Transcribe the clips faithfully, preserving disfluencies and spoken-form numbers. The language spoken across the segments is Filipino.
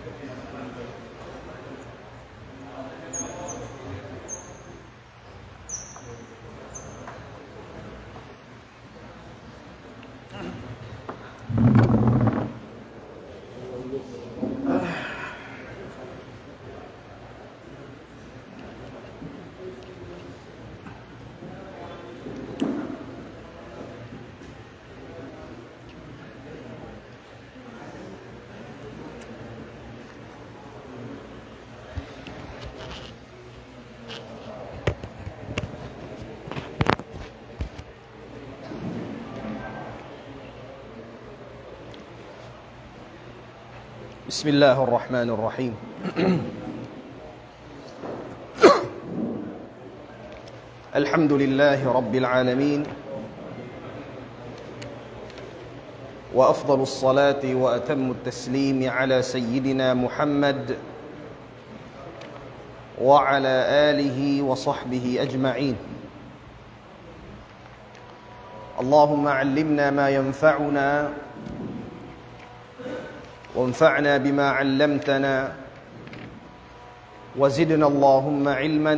بسم الله الرحمن الرحيم الحمد لله رب العالمين وأفضل الصلاة وأتم التسليم على سيدنا محمد وعلى آله وصحبه أجمعين اللهم علمنا ما ينفعنا وانفعنا بما علمتنا وزدنا اللهم علما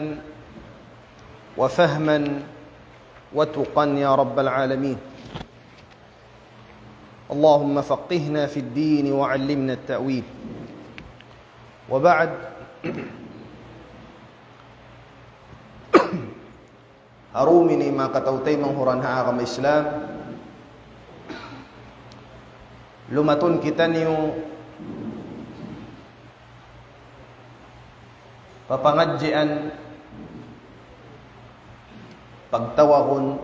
وفهما وتقا يا رب العالمين اللهم فقهنا في الدين وعلمنا التأويل وبعد harumini maka tautay manghuranha agama Islam lumatun kita niyo papangadjian pagtawahon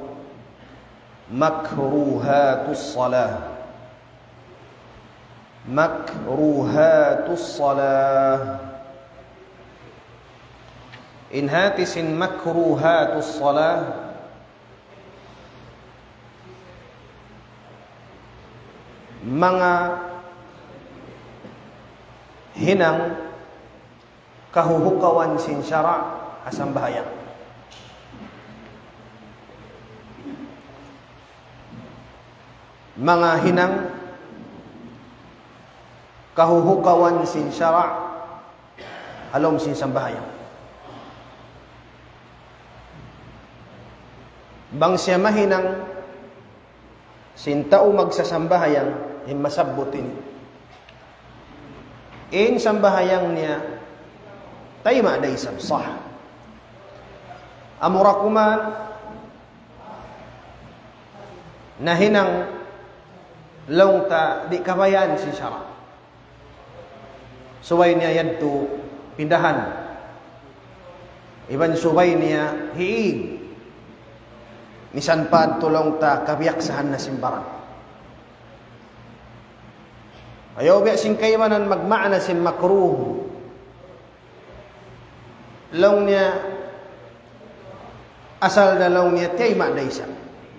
makruhatus salah makruhatus salah in hatisin makruhatus salah mga hinang kahuhukawan sin syara' asam bahaya mga hinang kahuhukawan sin syara' halom sin sambahaya bang siya mahinang sin tao magsasambahayang yung masabutin in sambahayang niya tayo ma'day sabsah amurakuman nahinang longta di kabayan si syara suway niya yadto pindahan iban suway niya hiig misan pa tulong ta kabiyaksahan na simbaran ayaw biya sing kaymanan magmaana sin makruh long niya asal na long niya tay ma'daysa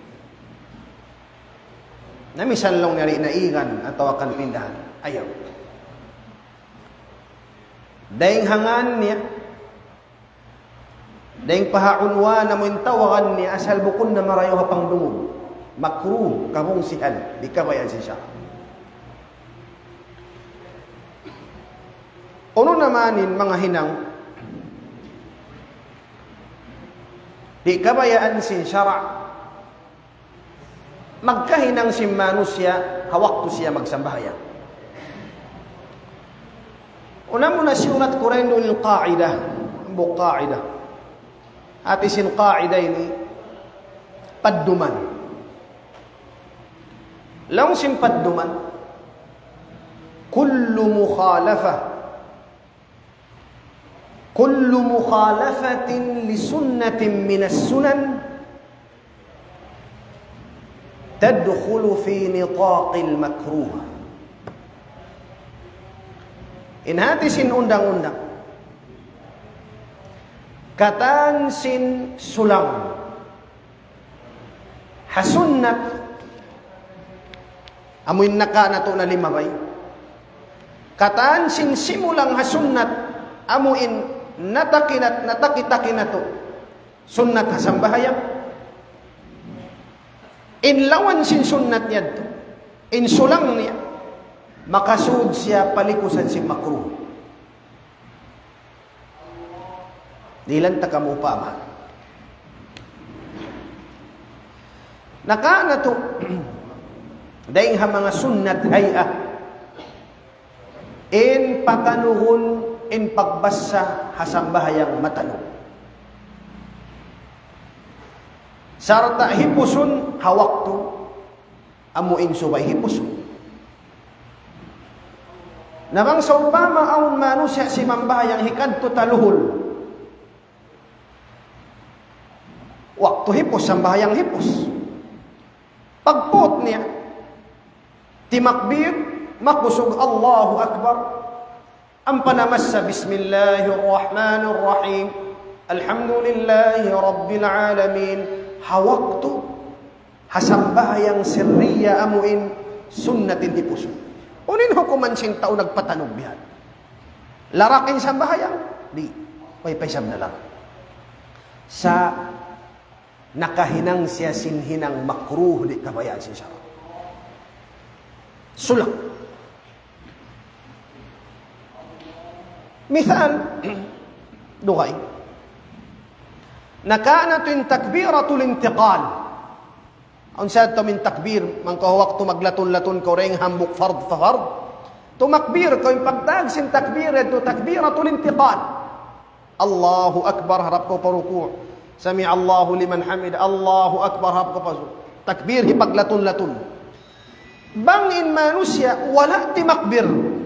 na misan long niya rin naigan at tawakan pindahan ayaw dahing hangan niya dahing pahaunwa na mo tawakan niya asal bukon na marayo hapang dumog makruh kamong sihan di kabayan si siya. Ono namanin mga hinang di kabayaan sin syara' magkahinang sin manusya hawakto siya magsambahaya. Una muna siurat kurendo ng qa'idah bu qa'idah ati sin qa'idah ini padduman lang sin padduman kullu mukhalafah كل مخالفة لسنة من السنن تدخل في نطاق المكروه in hati sin undang-undang katan sin sulang hasunnat amuin naka nato na lima bay katan sin simulang hasunnat amuin natakinat natakitakin na to sunnat hasambahaya in lawan sin sunnat niya to in sulang niya makasud siya palikusan si makruh. Dilan ta kamo upama. Nakana to daing ha mga sunnat hay'ah in patanuhon in pagbasa hasambahayang matanong. Sarta hipuson hawakto amuing subay hipuson. Namang sa upama aun manusya si mambahayang hikadto taluhol. Waktu hipos sambahayang hipos. Pagput niya timakbir makusog Allahu Akbar ang panamasa Bismillahirrahmanirrahim Alhamdulillahi Rabbil Alamin hawakto hasambahayang sirriya amuin sunnatin hipuson. Unin hukuman sing tao nagpatanog bihan. Larakin sambahayang di paypaysab na lang. Sa nakahinang siya sinhinang makruh di kabayaan siya. Sulang. Misal, dukay. Nakaana to yung takbiratul intiqal. Ang sad to min takbir, mangkahawak to maglaton-laton ko ring hambuk fard fa fard. Tumakbir ko yung pagtag sin takbir to takbiratul intiqal. Allahu Akbar harap ko paruku'. Sami Allahu liman hamid. Allahu Akbar harap ko paruku'. Takbir hipaglaton-laton. Bangin manusia wala timakbir.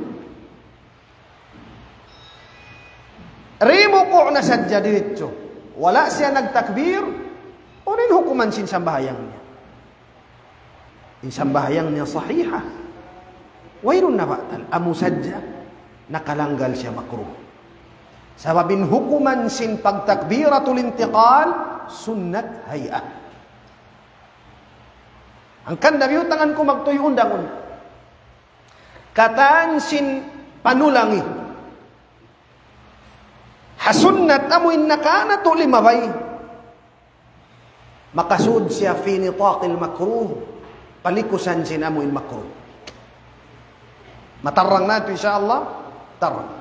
Rimuko na sadya diretso. Wala siya nagtakbir. Unin hukuman sin sambahayang niya. In sambahayang niya sahiha. Wairun na batal. Amu sadya nakalanggal siya makruh. Sababin hukuman sin pagtakbiratul intiqal sunnat hay'ah. Ang kanda tangan ko magtuyo undang-undang. Kataan sin panulangi. Hasunnat amuin nakana to limabay. Makasud siya fi nitaqil makruh. Palikusan sin amuin makruh. Matarang nato insyaallah. Tarang.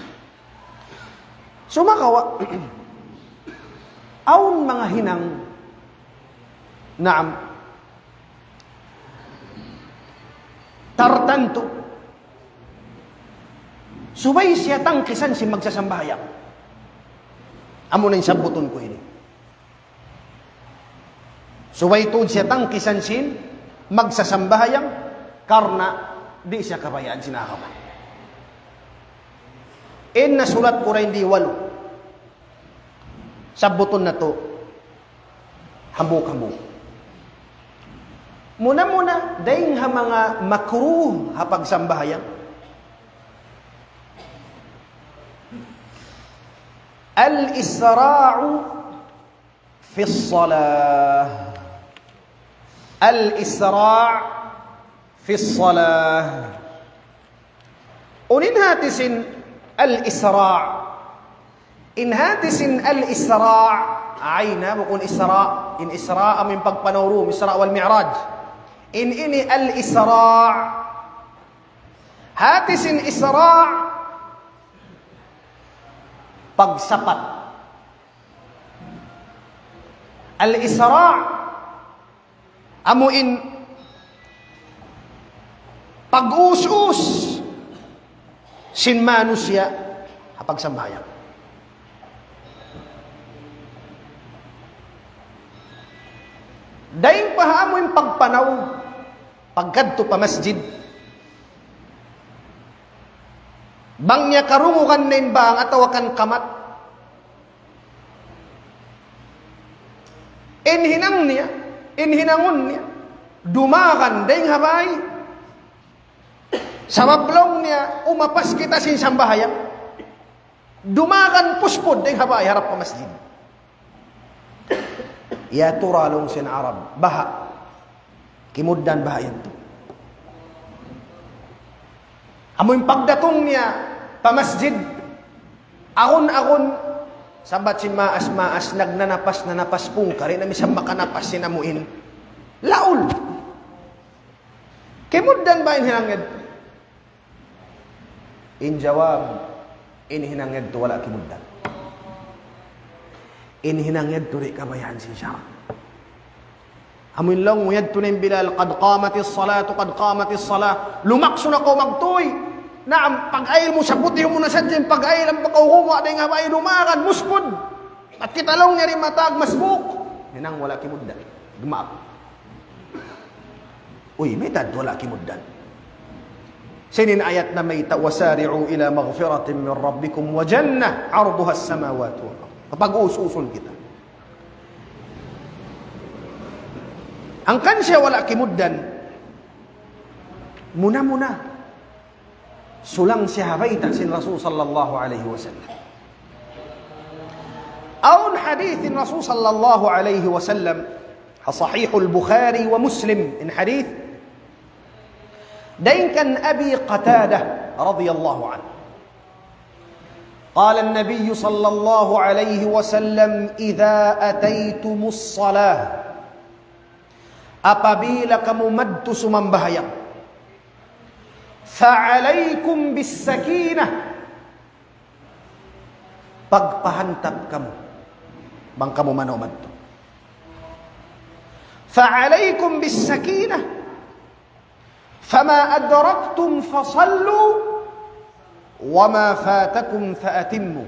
Sumakawa. Aun mga hinang naam tartanto subay siya tangkisan si magsasambahayang. Amo na yung sabuton ko ini. Subay tuod siya tangkisan sin magsasambahayang karna di siya kabayaan sinakaman. In nasulat ko rin di walo. Sabuton na to hambuk-hambuk. Muna-muna, daing ha mga makruh hapag sambahayang. Al-isra'u fi s-salah. Al-isra' fi s-salah. Unin hatisin al-isra'. In hatisin al-isra' ayna, bukun isra' in isra' amin pagpanawrum, isra' wal mi'raj. In ini al-isra' hatisin isra' pagsapat. Al-isra' amuin pag-us-us sin manusia hapag sambayang. Daing pahamoy pagpanaw pagkadto pa masjid. Bangnya karungukan nin bang atawakan kamat. Inhinang niya, inhinangon niya, dumakan daing habay. Sa mablong niya, umapas kita sin sambahayang. Dumakan puspod daing habay harap pa masjid. Ya turalong sin Arab baha kimuddan bahayan to. Amoy pagdatong niya pa masjid akon-akon sabat si maas-maas nagnanapas nanapas pungkari na misang makanapas sinamuin laul kimuddan ba inhangad In jawab, in hinangad to wala kimuddan. In hinangad to ri kabayan sin syarat. Amun lang uyad to nin Bilal, qad qamatis salatu, qad qamatis salah. Lumakso na ko magtuy. Naam, pag-ayil mo sa puti mo na sadyan, pag-ayil ang pagkauhumo, aday nga ba ay dumakan, muspod. At kitalong niya rin matag, masbuk. Hinang wala kimuddan. Gumaap. Uy, may tad wala kimuddan. Sinin ayat na may wasari'u ila maghfiratin min rabbikum wa jannah 'arduha as-samawati wal ardh. Kapag usul kita. Ang kansya wala kimuddan. Muna-muna. Sulang siya habayta sin Rasul sallallahu alaihi wasallam. Aun hadithin Rasul sallallahu alaihi wasallam sahih al-Bukhari wa Muslim in hadith دين كان أبي قتادة رضي الله عنه قال النبي صلى الله عليه وسلم إذا أتيتم الصلاة apabila kamu madtu sumambahyang فعليكم بالسكينة pagpahantab kamu bang kamu manaw madtu فعليكم بالسكينة فما أدركتم فصلوا وما فاتكم فأتموا.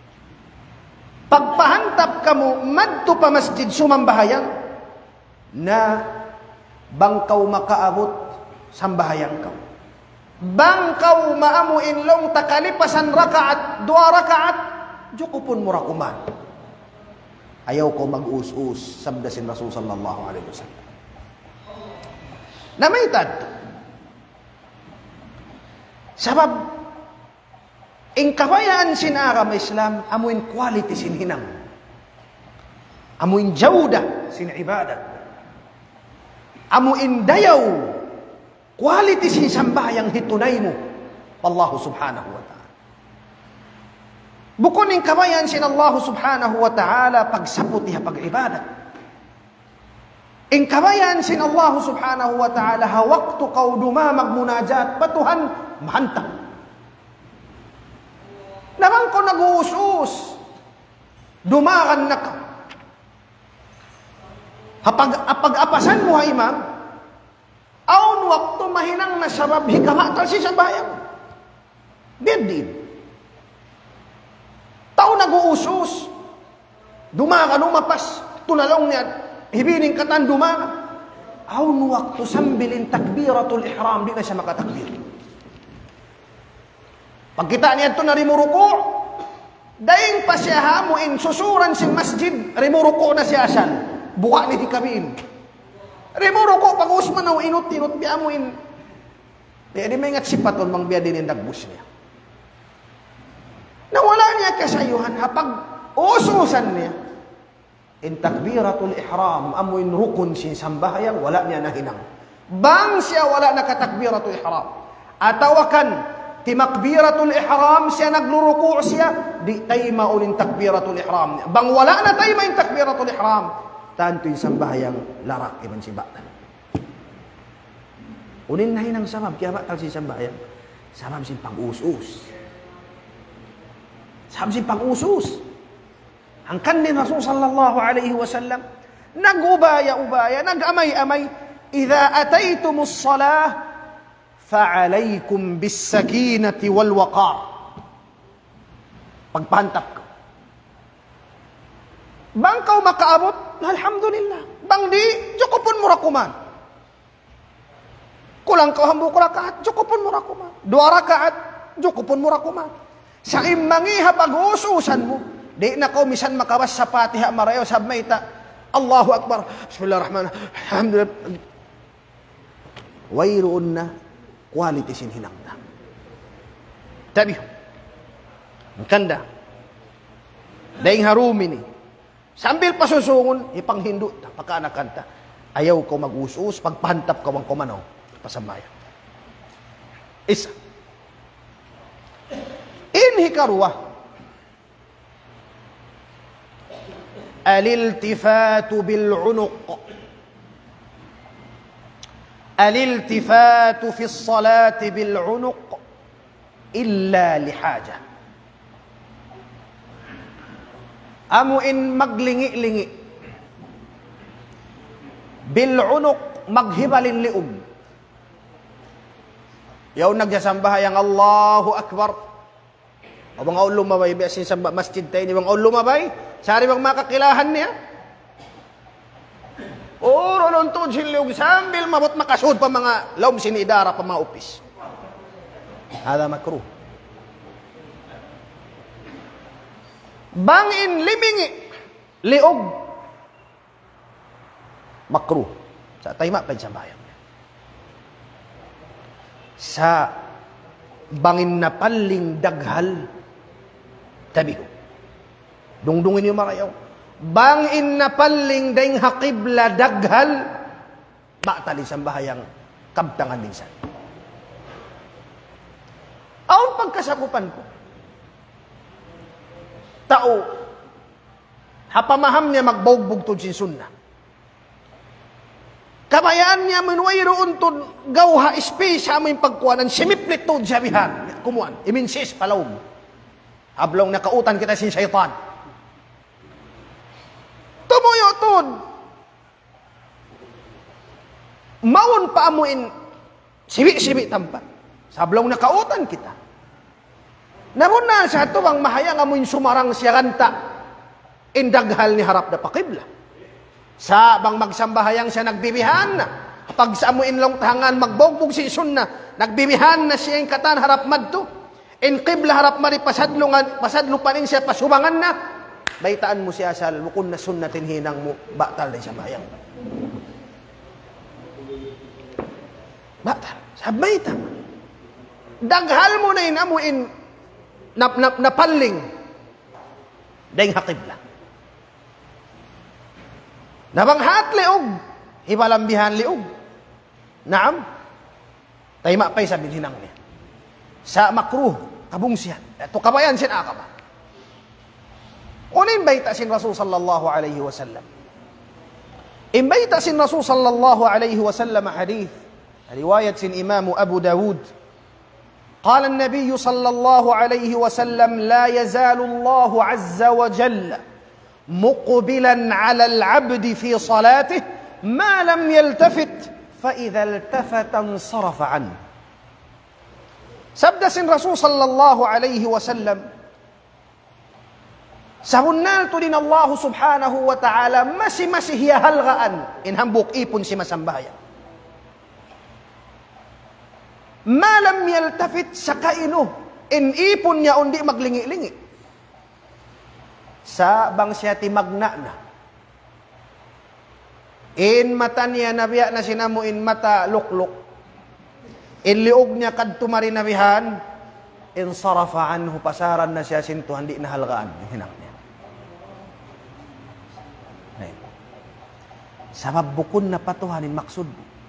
Pagpahantab kamu madto pa masjid sumambahayang na bangkaw makaabot sambahayang kaw. Bangkaw maamu inlong takalipasan rakaat, dua rakaat, jukupun murakuman. Ayaw ko mag-us-us sabda sin Rasul sallallahu alaihi wasallam. Namaitad sabab ing kabayaan sinara Islam amuin quality sin hinang. Amuin jawda sin ibadat. Amuin dayaw quality sin sambayang hitunay mo Allah subhanahu wa ta'ala. Bukon ing kabayaan sin Allah subhanahu wa ta'ala pagsapot niya pag-ibadat. Ing kabayaan sin Allah subhanahu wa ta'ala hawaktu kaw dumamag munajat patuhan mahantang. Naman ko nag-uus-us. Dumakan na ka. Hapag, apag-apasan mo ha imam, aun wakto mahinang nasarab hikamakal si sabayang. Berdin. Tao nag-uus-us. Dumakan umapas. Tunalong niya. Hibining katan dumakan. Aun wakto sambilin takbiratul ihram. Di na siya makatakbir. Pagkita niya ito na rimuruko, daing pa siya hamuin, susuran si masjid, rimuruko na siya asan. Buka ni hikabiin. Rimuruko, pag usman na inut-inut, biya amuin. Di di may ingat sipaton, mang biya din yung dagbus niya. Nawala niya kasayuhan, hapag ususan niya. In takbiratul ihram, amuin rukun sin sambahayang, wala niya nahinang. Bang siya wala nakatakbiratul ihram. Atawakan, timakbiratul ihram siya nagluruku siya di tay maulin takbiratul ihram bang wala na tay main takbiratul ihram tanto yung sambahayang larak iban si batan unin na hinang sabab kaya ba tal si sambahayang sabab si pang-us-us sabab si pang-us-us ang kanin Rasul sallallahu alaihi wasallam nag-ubaya-ubaya nag-amay-amay idha ataytumus salah فَعَلَيْكُمْ بِالسَّكِينَةِ وَالْوَقَارِ pagpahantap ka. Bang kaw makaabot, alhamdulillah. Bang di, jukupon mo rakuman. Kulang kaw hambuk rakaat, jukupon mo rakuman. Dua rakaat, jukupon mo rakuman. Sa imangiha pag-uususan mo, di na kaw misan makawas sa patiha marayo sa mayta. Allahu Akbar. Bismillahirrahmanirrahim. Alhamdulillah. Wayroon na quality sin hinangda. Tabi. Ang kanda. Daing harumi ni. Sambil pasusungon, ipanghindo, pagkaanakanta. Ayaw ko mag-us-us, pagpahantap ka wang kumanaw, pasamaya. Isa. Inhi karwa. Al-iltifatu bil-unuq. الالتفات في الصلاة بالعنق illa lihaja. Amuin maglingi-lingi. Bil'unuk maghibalin liog. Yaw nagsasambahayang Allahu Akbar. O mga ulumabay, biasin sa masjid tayo, ni mga ulumabay, sari bang makakilahan niya. Oro nun to, siliog, sambil mabot makasud pa mga laom sinidara pa mga upis. Hada makruh. Bangin limingi, liog, makruh. Sa tayma pa sa bayan. Sa bangin na paling daghal, tabi ko. Dungdungin yung marayaw. Bangin na paling daing hakibla daghal, baktali sa bahayang kabtangan minsan. Aon pagkasakupan ko. Tao, hapamaham niya magbagbog to sin sunnah. Kabayaan niya minuwayro untod gawha space sa aming pagkuhanan, simiplit to jabihan. Kumuan, iminsis palawag. Hablong nakautan kita sin syaitan. Tumuyo tod. Maun pa amuin, sibi-sibi tampat. Sablong nakautan kita. Namun na sa ito ang mahayang amuin sumarang siya kanta, indaghal ni harap na pakibla. Sa bang magsambahayang siya nagbibihan na. Pag sa amuin long tahangan magbogbog si sunna, nagbibihan na siya yung katan harap madto. In qibla harap mari pasadlungan, pasadlupanin siya pasubangan na. Baitaan mo siya sa lukon na sunnatin hinang mo, batal na siya bayang. Batal. Sabay tama. Daghal mo na yun amuin nap, nap, napaling dahing hakibla. Nabanghat liog, hibalambihan liog. Naam, tayma pa'y sabi hinang niya. Sa makruh, kabungsihan. Ito kabayan sin akaba. Unin baita sin Rasul sallallahu alaihi wasallam. In baita sin Rasul sallallahu alaihi wasallam hadith. Riwayat sin Imam Abu Dawud. قال النبي صلى الله عليه وسلم لا يزال الله عز وجل مقبلا على العبد في صلاته ما لم يلتفت فإذا التفت انصرف عنه. Sabda sin Rasul sallallahu alaihi wasallam, sahunnal to din Allah subhanahu wa ta'ala masi-masi hiya halgaan in hambuk ipon si masambahaya. Malam yaltafit sa kaino in ipon niya undi maglingi-lingi. Sa bang siya ti magna na. In mata niya nabiya na sinamo in mata lukluk. In liog niya kadto marinabihan, in sarafa anhu pasaran na siya sinto hindi na halgaan hinang niya. Sabab bukon na patuhanin maksud.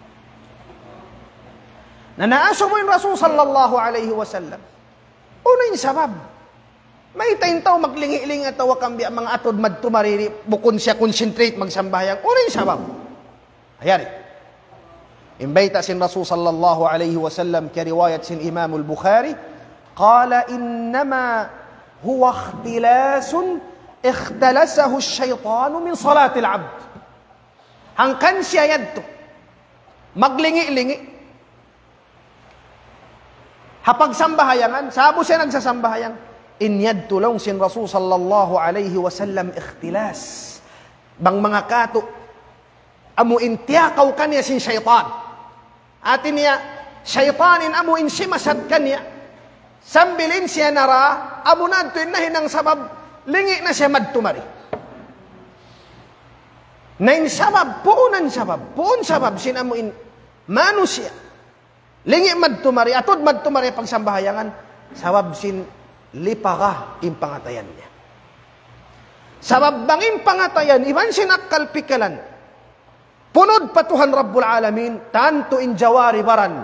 Nanaaso mo yung Rasul sallallahu alaihi wasallam. Una yung sabab. May taintaw maglingi-ling at tawakang biya mga atod madtumariri bukon siya concentrate magsambayang. Una yung sabab. Ayari. Imbayta sin Rasul sallallahu alaihi wasallam ka riwayat sin Imam al-Bukhari. Qala innama huwa ikhtilasun ikhtalasahu ash-shaytanu min salatil abd. Hangkan siya yadto. Maglingi-lingi. Hapag sambahayangan, sabo siya nagsasambahayang, inyad tulong sin Rasul sallallahu alaihi wasallam ikhtilas. Bang mga kato, amuin tiyakaw kanya sin syaitan. Atin niya, syaitanin amuin simasad kanya. Sambilin siya nara, amunad to inahin ang sabab, lingi na siya madtumari. Nain sabab, puunan sabab, puun sabab, sin amuin, manu siya. Lingi madtumari, atod madtumari pagsambahayangan, sabab sin lipaka impangatayan niya. Sabab bang impangatayan, iban sin akkalpikalan, punod patuhan Rabbul Alamin, tanto in jawari baran,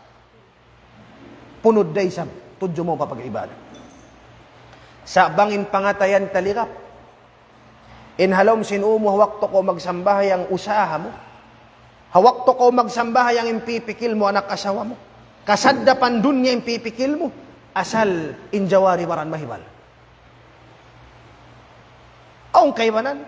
punod day sab, tudyo mo papag-ibadan. Sa bang impangatayan talikap, inhalom sin umo, wakto ko magsambahayang usaha mo, hawak to ko magsambahay ang impipikil mo anak asawa mo. Kasadda pandun niya impipikil mo. asal injawari waran mahibal. Aong kaywanan,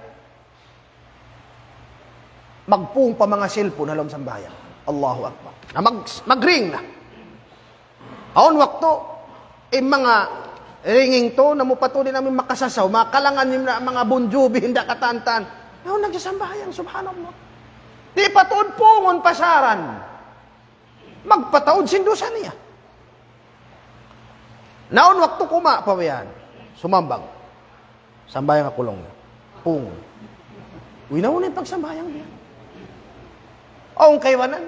magpung pa mga cellphone halom sambayan. Allahu Akbar. Na mag, magring na. Aon wakto, eh mga ringing to, na mupatuloy namin makasasaw, makalangan yung mga bunjubi, hindi katantan. Aon nagsasambayan, subhanallah. Di patuod pungon pasaran. Magpataod sindusan niya. Naon wakto kuma pawiyan, sumambang. Sambayang akulong na. Pungon. Uy, nauna yung pagsambayang niya. Aong kaywanan,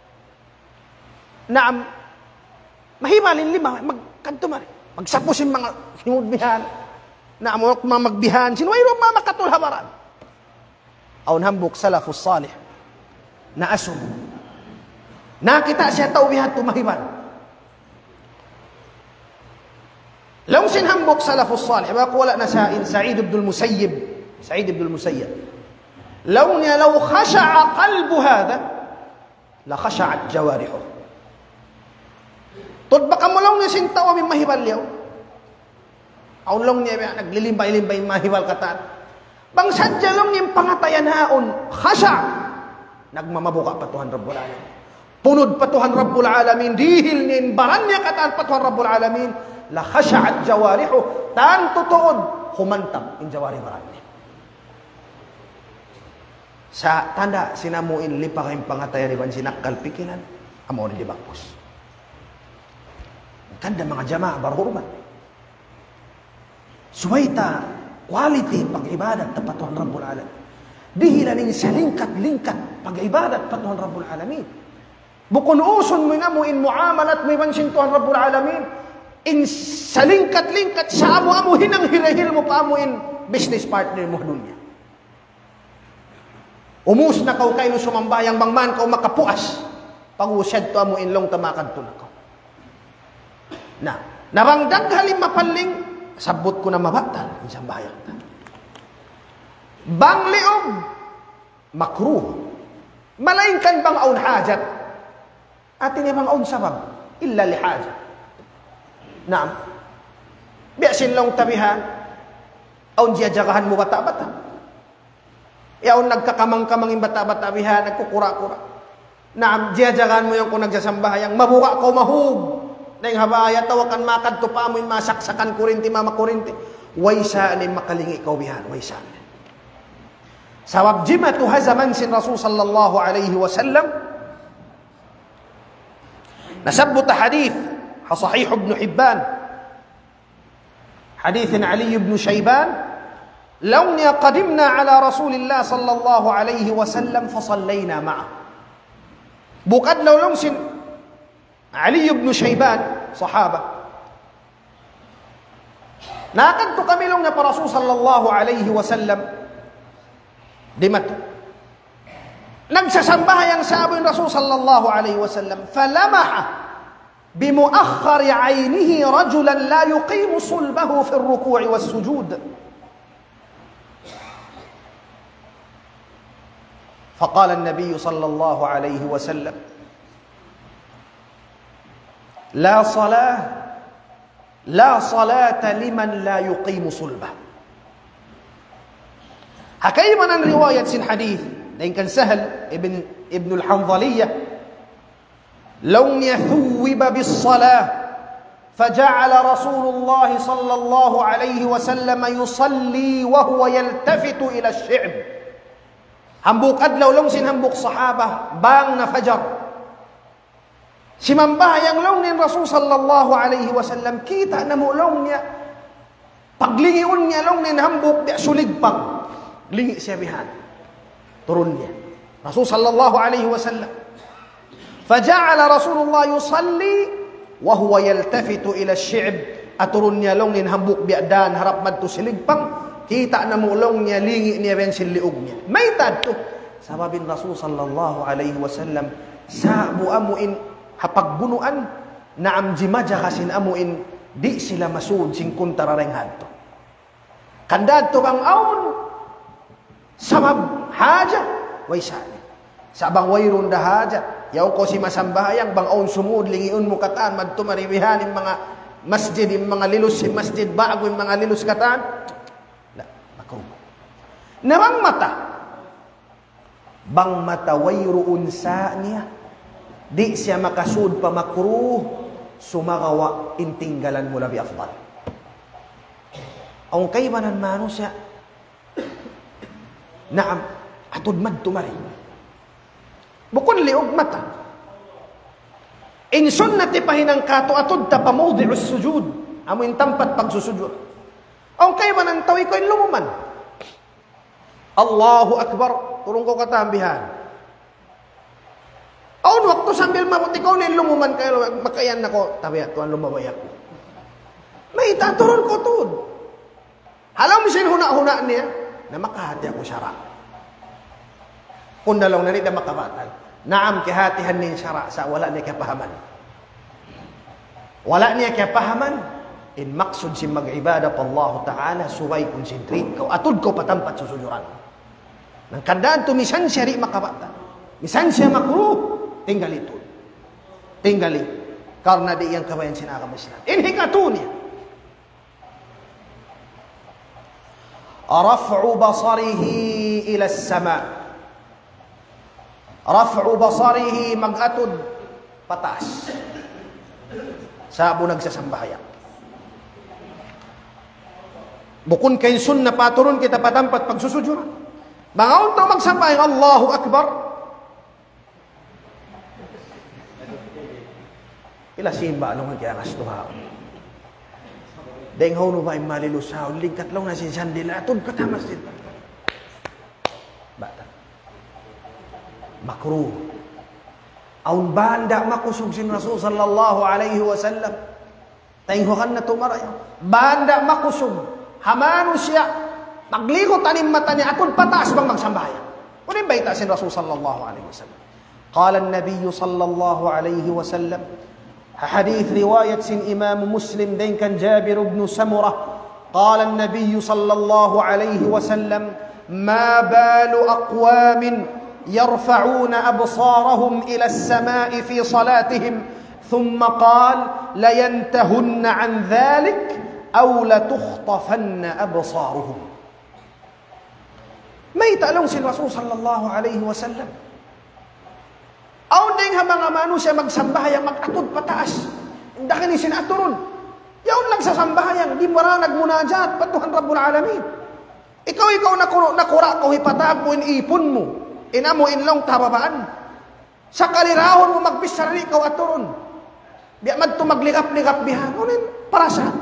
na mahimalin lima, magkanto mari, magsapusin mga hinudbihan, na mo mga magbihan, sinuwayro mga makatulhawaran. Aon hambuk salafus salih, na asun. Nakita siya taubihan tumahiman. Law sinhambuk salafus salih, wala na sa Sa'id ibn al-Musayyib, Sa'id ibn al-Musayyib. Law niya law khasha'a qalbu hadha, la khasha'at jawarihu. Tod baka mo lang niya sintaw aming mahibalyaw. Aun lang niya naglilimbay-limbay mahibal katan. Bang sadya lang niya pangatayan haon, khasha'. Nagmamabuka pa Tuhan Rabbul Alamin. Punod pa Tuhan Rabbul Alamin, dihil niya baran niya kataan pa Tuhan Rabbul Alamin, la khasha'at jawarihu, tan tutuod, humantap in jawari baran niya. Sa tanda, sinamuin lipa kayong pangatayan iban sinakal pikinan, amo rin di bakpos. Kanda mga jamaah barhurmat. Suwaita, quality pag-ibadat na patuhan Rabbul Alamin. Dihilaning sa lingkat-lingkat pag-ibadat patuhan Rabbul Alamin. Bukun uson mo nga mo in muamalat mo iban sintuhan Rabbul Alamin. In sa lingkat-lingkat sa amo-amo hinang hirahil mo pa mo in business partner mo dunya. Umus na kau kayo sumambayang bangman kau makapuas. Pag-usyad to amo in long tamakad to na kau. Na, narangdag halim mapaling, sabot ko na mabatan, isang bayang ta. Bang liog, makruh. Malain kan bang aun hajat? Atin niya bang aun sabab? Illa li hajat. Naam. Biasin long tabihan, aun jiyajagahan mo bata-bata. Iaon nagkakamang-kamang yung bata-bata bihan, nagkukura-kura. Naam, jiyajagahan mo yung kung nagsasambahayang, mabuka ko mahug. Na yung habaya, tawakan makad to pa mo yung masaksakan kurinti, mama kurinti. Waysa ni makalingi kaubihan, waysa. Sawab jimatu hazaman sin Rasul sallallahu alaihi wasallam. Nasabut hadith, ha sahih ibn Hibban. Hadith Ali ibn Shayban. لو قدمنا على رسول الله صلى الله عليه وسلم فصلينا معه. بقد لو لمسن Ali ibn Shayban, sahaba. Nakadto kami lang na pa Rasul sallallahu alayhi wa sallam di mato. Nagsasambahayang sabo yung Rasul sallallahu alayhi wa sallam. Falamaha bimuakhari aynihi rajulan la yuqimu sulbahu fi ruku'i was sujud. فقال النبي صلى الله عليه وسلم لا صلاة لا صلاة لمن لا يقيم صلبه. حكيما عن رواية سن حديث لأن كان سهل ابن ابن الحنظلية لو يثوب بالصلاة فجعل رسول الله صلى الله عليه وسلم يصلي وهو يلتفت إلى الشعب. Hambuk adlaw long sin hambuk sahaba bang na fajar. Si mambayang long ni Rasul sallallahu alaihi wasallam kita na mo long niya paglingiun niya long ni hambuk di sulig pag lingi siya bihan turun niya Rasul sallallahu alaihi wasallam faja'ala Rasulullah yusalli wa huwa yaltafitu ila ash-shi'b aturun niya long ni hambuk biadan harap madto silig pang kita na mo long niya lingi niya ben siliog niya may tadto sababin Rasul sallallahu alaihi wasallam sa buamuin hapagbunuan na amjimaja kasin amuin di sila masud sing kuntarareng hadto kandad to bang aun sabab haja way sani sabang wayrun da haja yaw ko si masambahayang bang aun sumud lingiun mo kataan madto maribihanin mga masjid yung mga lilos si masjid bago yung mga lilos kataan. La, makruh. Namang mata. Bang mata wayruun sa niya. Di siya makasud pa makruh. Sumagawa intinggalan mo labi afdal. Ang kaibanan mano siya. Naam. Atod madtumari. Bukon liog mata. In sunnati pahinang kato atod ta pamawdi'us sujud. Amo yung tampat pagsusujud. Ang kaibanan tawi ko yung lumuman. Allahu Akbar. Turong ko katambihan. Aun waktu sambil mabuti ko ni lumuman kayo makayan nako tabi ato ang lumaway ako. May taturon kotud. Halaw mo sin huna-huna niya na makahati ako syara. Kung dalawang nanita makabatan. Naam kihatihan ni syara sa wala niya kapahaman. Wala niya kapahaman. In maksud si mag-ibadat Allah Ta'ala subay concentrate ko. Atud ko patampat susujuran. Nang kandaan tumisan siya rin makabatan. Misan siya makruh. Tinggal itu. Tinggali. Karena di yang kabayan sinakam Islam. Ini katunya. Raf'u basarihi ila sama. Raf'u basarihi mag-atud patas. Sabo nagsasambahayan. Bukun kayo sunnah paturun kita patampat pagsusujuran. Bangaon to magsambahayan Allahu Akbar. Ila simba along kaya ngastuha. Deng hono ba malilusaw lingkat long na sinsan dila atud katamas din. Bata. Makruh. Aun banda makusog sin Rasul sallallahu alaihi wasallam. Tainghokan na tumarayo. Banda makusog. Hamano siya. Paglikot anim mata niya atud pataas bang magsambahayan. Kunin ba ita sin Rasul sallallahu alaihi wasallam. Qala an-nabiy sallallahu alaihi wasallam حديث رواية إمام مسلم دين كان جابر بن سمرة قال النبي صلى الله عليه وسلم ما بال أقوام يرفعون أبصارهم إلى السماء في صلاتهم ثم قال لينتهن عن ذلك أو لتخطفن أبصارهم ما يتألون سي الرسول صلى الله عليه وسلم Aun ding mga manusia magsambahayang mag-atud pataas. Hindi ka ni sinaturon. Yaon nagsasambahayan, di mara nagmunajat, patuhan Rabbul Alamin. Ikaw, ikaw nakura, nakura ko, hipatag mo, inipon mo. Ina mo, inlong tababaan. Sa kalirahon mo magbisari, ikaw aturon. Biya magtumaglikap-likap bihan. Unin, para sa.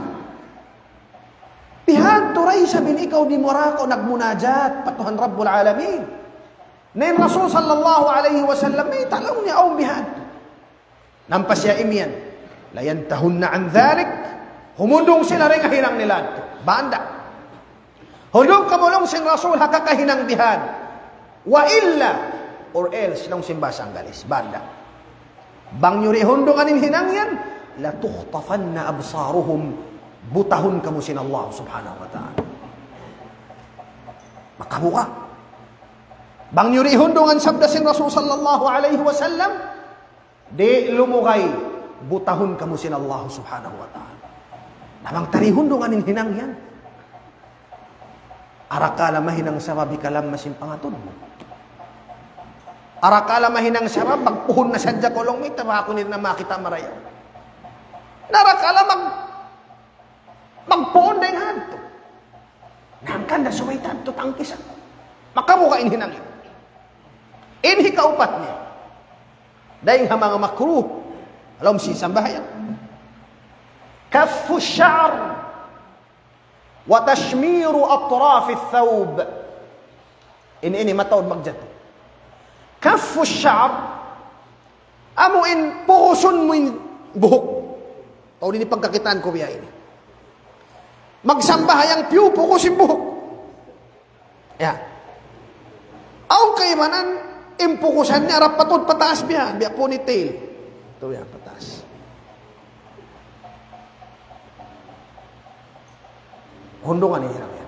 Bihan, turay sabihin, ikaw di mara ko, nagmunajat, patuhan Rabbul Alamin. Nain Rasul sallallahu alaihi wasallam may talaw niya aw bihad. Nampas siya imiyan. Layantahunna an dhalik. Humundong sila rin kahinang nila. Banda. Hulog kamulong sin Rasul hakakahinang bihad. Wa illa or else nang simbasang galis. Banda. Bang nyuri hundong anin hinang yan. Latukhtafanna absaruhum. Butahun kamu sin Allah subhanahu wa ta'ala. Makabuka. Bang nyuri hundungan sabda sin Rasul sallallahu alaihi wasallam di lumugay butahon kamu sin Allah subhanahu wa ta'ala. Namang tari hundungan in hinang yan. Arakala mahinang sarab ikalam masin pangatod mo. Arakala mahinang sarab magpuhon na sadya kolong may tabako nila na makita marayaw. Narakala mag magpuhon na yung hanto. Nangkan na suwaitan to tangkisan. Makamuka in hinang yan. Inhi kaupat niya. Dahil nga mga makruh. Alam si sambahayan. Kaffu sya'ar. Wa tashmiru atrafi thawb. Ini ini matawad magjato. Kaffu sya'ar. Amo in puhuson mo in buhok. Tawad ini pagkakitaan ko biya ini. Magsambahayang piyo puhusin buhok. Ya. Aw kaimanan impukusan niya, harap patod pataas biya. Biya ponytail. Ito yan, pataas. Hundungan niya yan.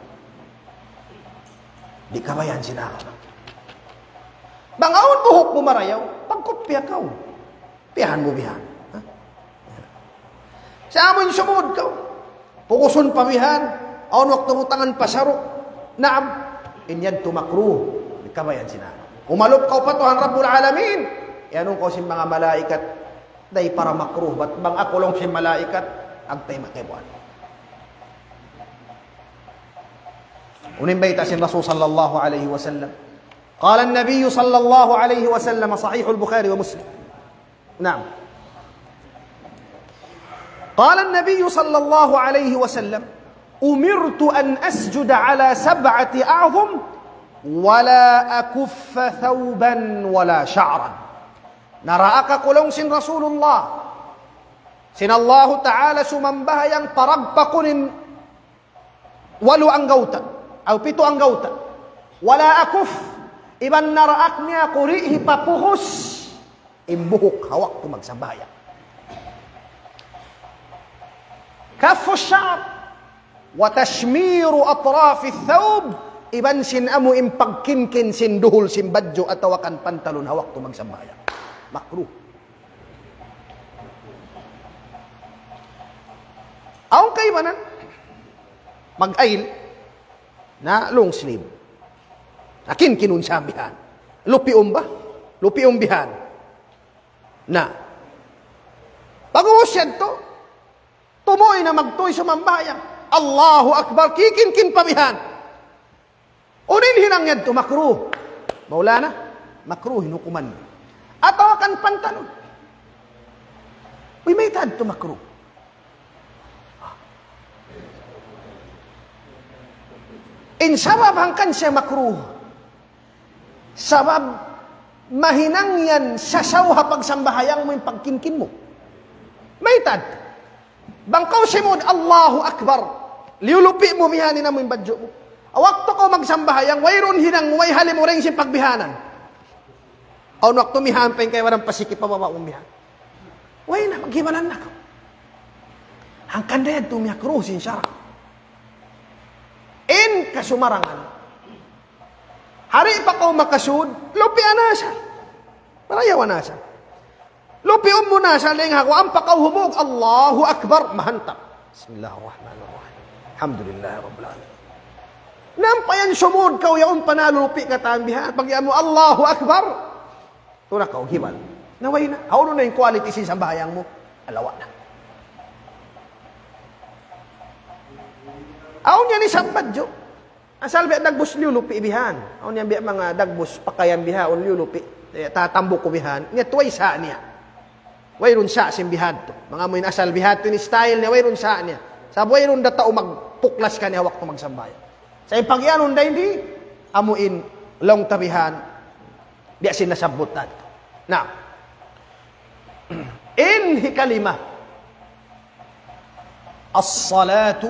Di ka ba yan sinaka? Bangawon buhok mo marayaw, pagkot piya ka. Piyahan mo biya. Sa amon sumud ka. Pukuson pamihan. Aon waktu mutangan pasarok. Naam. Inyad tumakruh. Kabayan sina. Umalup ka patuhan Rabbul Alamin. Yanong ko si mga malaikat. Day para makruh. Ba't bang ako lang si malaikat? Agtay makibuan. Unin bayta si Rasul sallallahu alaihi wasallam. Qala an-nabiy sallallahu alaihi wasallam. Sahih al-Bukhari wa Muslim. Naam. قال النبي صلى الله عليه وسلم أمرت أن أسجد على سبعة أعظم ولا أكف ثوبا ولا شعرا نراك قلون سن رسول الله سن الله تعالى سمنبها ين ترقبقن ولو أنقوتا أو بيتو أنقوتا ولا أكف إبن نراكني قرئه بابوهس إمبوك هوقت مكسبها كف الشعر وتشمير أطراف الثوب iban sin amo impagkinkin sin duhul sin badjo at tawakan pantalon hawak to magsambayan. Makruh. Aw kay manan mag-ail na long sleeve. Akin kinun sambihan. Lupi umba? Lupi umbihan. Na. Pag-uusyan to, tumoy na magtoy sumambayan. Allahu Akbar, kikin-kin pamihan. Unin hinangyad to, makruh. Maulana, makruh, hinukuman. At tawakan pantalon. Uy, may tad to makruh. In sabab hangkan siya makruh. Sabab mahinang yan sa sawha pagsambahayang mo yung pagkinkin mo. May tad. Bangkaw simod, Allahu Akbar. Liulupi mo mihanin na mo yung badyo mo. Awak to ko magsambahayang, wayron hinang, way halim mo rin siyang pagbihanan. Aun wakto mihan pa yung kaya walang pasikip pa baba mong bihan. Way na, maghimanan na ka. Ang kandayad tumiyak rusin siya. In kasumarangan. Hari pa ko makasud, lupi anasa. Parayawan nasa. Lupi mo nasa, lingha ko, ang pakaw humog, Allahu Akbar, mahantap. Bismillahirrahmanirrahim. Alhamdulillah, Rabbil Alamin. Nampayan sumud kaw yaon panalupi ka tambihan. Pag mo Allahu Akbar. Tuna kaw himal. Naway na. Hauno na yung quality sin sambayang mo. Alawa na. Aon yan ni sambadyo. Asal biya dagbus liulupi ibihan. Aon yan biya mga dagbus pakayan biha on liulupi. Tatambok ko bihan. Nga tuway sa niya. Wayron sa simbihad to. Mga mo yung asal bihad to ni style niya. Wayron sa niya. Sa wayron data o magpuklas ka niya hawak to magsambayan. Sa ipagyanon da hindi, amuin long tabihan, di asin nasabot natin. Now, in hikalima, as-salatu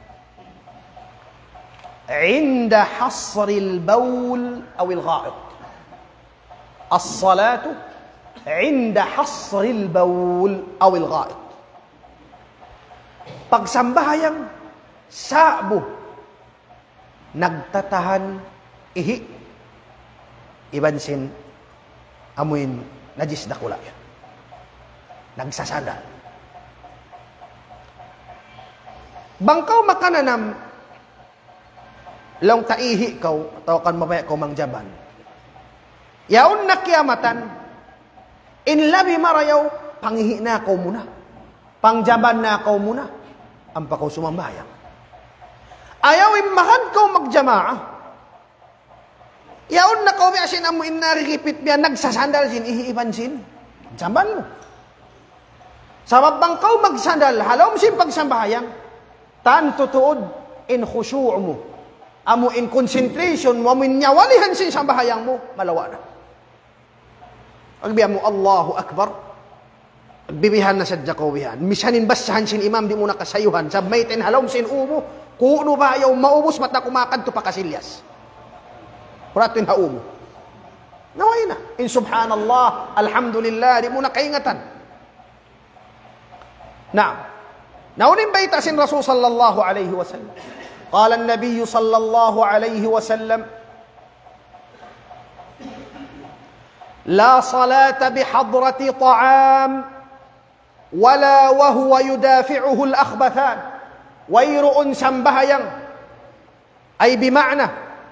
inda hasri al-bawl aw al-gha'it. As-salatu inda hasri al-bawl aw al-gha'it. Pagsambahayang sabo nagtatahan ihi ibansin amuin najis dakula yan nagsasada bangkaw makananam long taihi kaw atau kan mabaya ko mangjaban yaon na kiamatan in labi marayaw pangihi na ako muna pangjaban na ako muna ang pakaw sumambayang ayaw imahad ko magjamaa. Yaon na ko asin amo in narikipit biya nagsasandal sin ihiiban sin. Jamban mo. Sabab bang kau magsandal halom sin pagsambahayang tan tutuod in khusyu' mo. Amo in concentration mo min nyawalihan sin sambahayang mo malawa na. Agbiya mo Allahu Akbar. Bibihan na sadya ko bihan. Misanin basahan sin imam di mo nakasayuhan. Sab may ten halom sin umo. Kuno ba ayaw maubos mata kumakad to pakasilyas. Kuratin haumo. Naway na. In subhanallah, alhamdulillah, di mo na kaingatan. Naam. Naunin ba itasin Rasul sallallahu alayhi wa sallam? Qala an-nabiy sallallahu alayhi wa sallam, La salata bihadrati ta'am wala wa huwa yudafi'uhu al-akhbathan. Wayroon sambahayang ay bima'na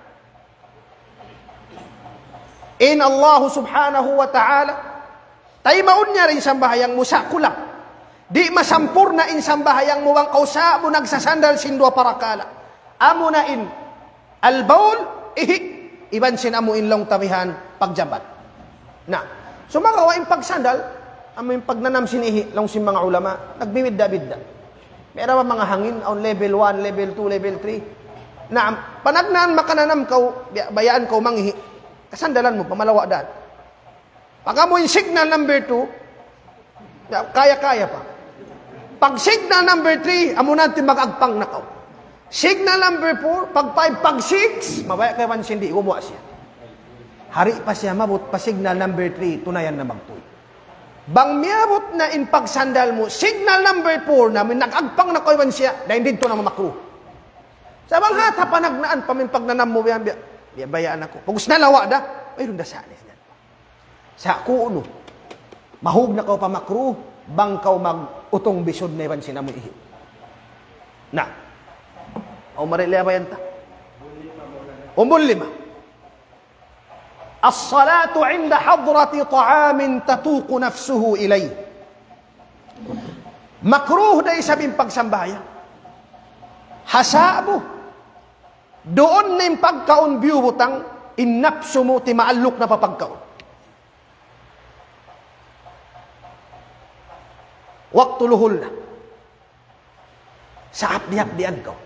in Allah subhanahu wa ta'ala tay maun niya rin sambahayang musa kulang di masampur na in sambahayang muwang kausa mo nagsasandal sindwa parakala amo na in al-bawl ihi iban sin amo in long tamihan pagjabat na sumagawa in pagsandal amo in pagnanam sinihi long sin mga ulama nagbibidda-bidda meron mga hangin on level one, level two, level three na panagnaan makananam kau bayaan kau manghi kasandalan mo pamalawa daan pag mo yung signal number two kaya-kaya pa pag signal number three amo natin mag-agpang na kau signal number four pag five pag six mabaya kay man sindi gumawa siya hari pa siya mabot pa signal number three tunayan na magtuloy bang miabot na in pagsandal mo signal number four na nag-agpang na kau man siya dahil dito na mamakro sa bang hata panagnaan pamin pagnanam mo biya biya bayaan ako. Pag nalawa da, mayroon da sa alis yan. Sa kuuno, mahug na kau pamakru, bang kau mag-utong bisod na iban sinamoy ihi. Na, o marilya ba yan ta? Umbun lima. As-salatu inda hadrati ta'amin tatuku nafsuhu ilay. Makruh da isabing pagsambayan. Hasabo. Doon na yung pagkaon biyubutang inapso mo ti maalok na papagkaon. Waktu luhol na. Sa apdi-apdian ko.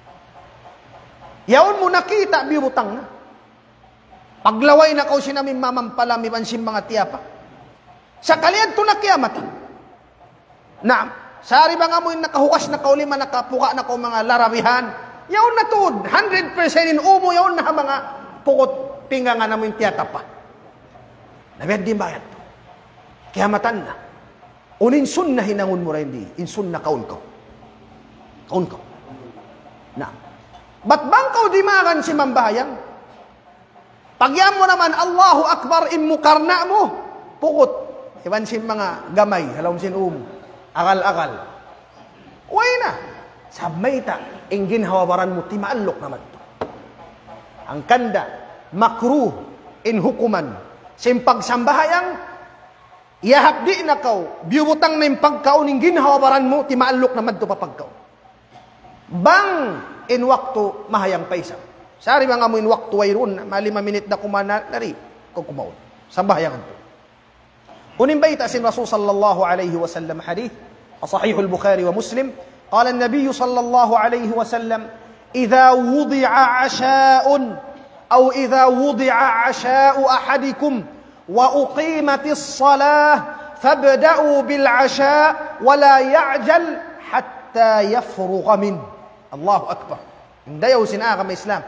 Yaon mo nakita biyubutang na. Paglaway na ko sinamin mamampalami pansin mga tiyapa. Sa kaliyan to na kiyamatan. Na, sari ba nga mo yung nakahukas na kaulima, nakapuka na ko mga larabihan. Yaon na tuod, one hundred percent in umo, yaon na mga pukot tinga nga na mo yung tiyata pa. Nabiyad din bayad to. Kaya matan na. Uninsun na hinangon mo rin di, insun na kaun ko. Kaun ko. Na. Ba't bang kau di makan si mambayang? Pagyam mo naman, Allahu Akbar, imukarna mo. Pukot. Iban sin mga gamay, halawin sin umo. Akal-akal. Uy na. Sabay ta, ingin hawabaran mo, timaalok naman to. Ang kanda, makruh, in hukuman, simpag sambahayang, iyahapdi na kau, biyubutang na yung pagkaon, ingin hawabaran mo, timaalok naman to papagkaon. Bang, in wakto, mahayang paisa. Sari mga mo in wakto, wayroon, malima minit na kumana, nari, kung kumaon. Sambahayangan to. Unin bayta sin Rasul sallallahu alayhi wa sallam hadith, sahihul Bukhari wa Muslim, قال النبي صلى الله عليه وسلم إذا وضع عشاء أو إذا وضع عشاء أحدكم وأقيمت الصلاة فابدأوا بالعشاء ولا يعجل حتى يفرغ منه الله أكبر إن ده يوسن آغم إسلام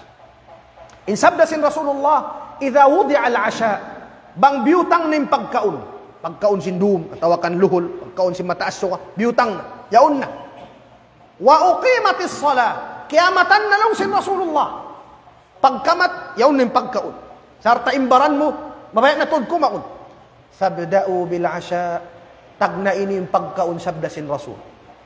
إن سبدس رسول الله إذا وضع العشاء بان بيوتang nim pagkaon pagkaon sindum atawakan luhol pagkaon si mataas so biyutang yaon na wa uqimatis salah kiyamatan na lang si Rasulullah pagkamat yaon nim pagkaon sarta imbaran mo mabaya na tod kumaon fabda'u bil asha tagna ini pagkaon sabda sin Rasul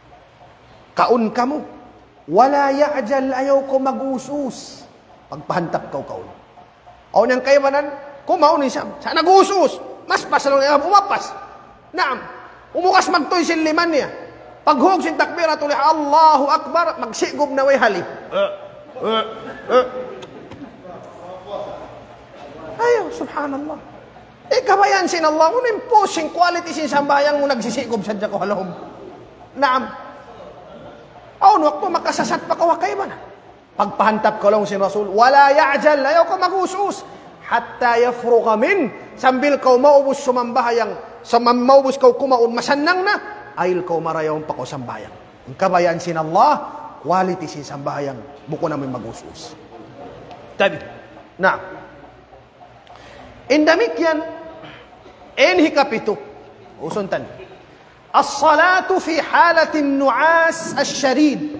kaon kamo wala ya'jal ayaw ko mag-usus pagpahantap kaw kaon aw nang kaymanan kumaon ni siya sa nag-usus mas pasalo na umapas naam umukas magtoy sin liman niya paghug sin takbiratul Allahu Akbar magsigub na way halip uh, uh, uh. Ayaw subhanallah eh kabayan sin Allah unin po sin quality sin sambayang mo nagsisigub sadya ko halom naam aw waktu makasasat pa kawa kay man pagpahantap ko lang sin Rasul wala ya'jal ayaw ko mag-usus hatta yafruqa min sambil kau maubos sumambahayang sa maubos kau kumaun masannang na ayil kau marayong pa ko sambayang ang kabayan sin Allah quality sin sambayang buko namin mag-usus tabi na indamikyan enhi kapito usuntan as-salatu fi halatin nu'as ash-sharid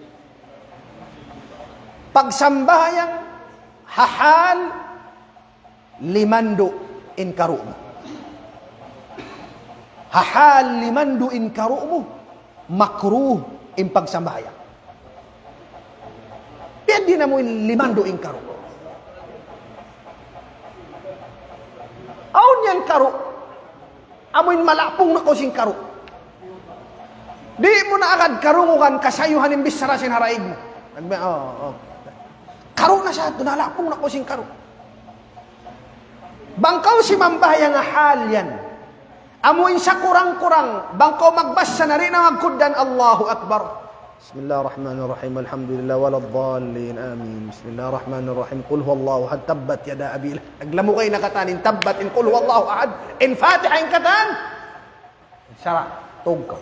pagsambayang hahal limando in karuma. hahal limandu in karo mo, makruh in pagsambahayan. Pwede na mo in limando in karo. Aon yan karo, amoin malapong na ko sing karo. Di mo na agad karungukan kasayuhan imbis sara sin haraig mo. Oh, oh. Karo na siya, tunalapong na ko sing karo. Bangkaw si mambahay nga hal yan. Amuin sa kurang-kurang, bangkaw magbasa na rin ang magkudan, Allahu Akbar. Bismillahirrahmanirrahim, alhamdulillah, waladdallin, amin. Bismillahirrahmanirrahim, qul huwallahu ahad, tabbat yada abi lahab. Naglamu kayo nakatanin, tabbat in qul huwallahu ahad, in fatiha in katan. Sara, tugkaw.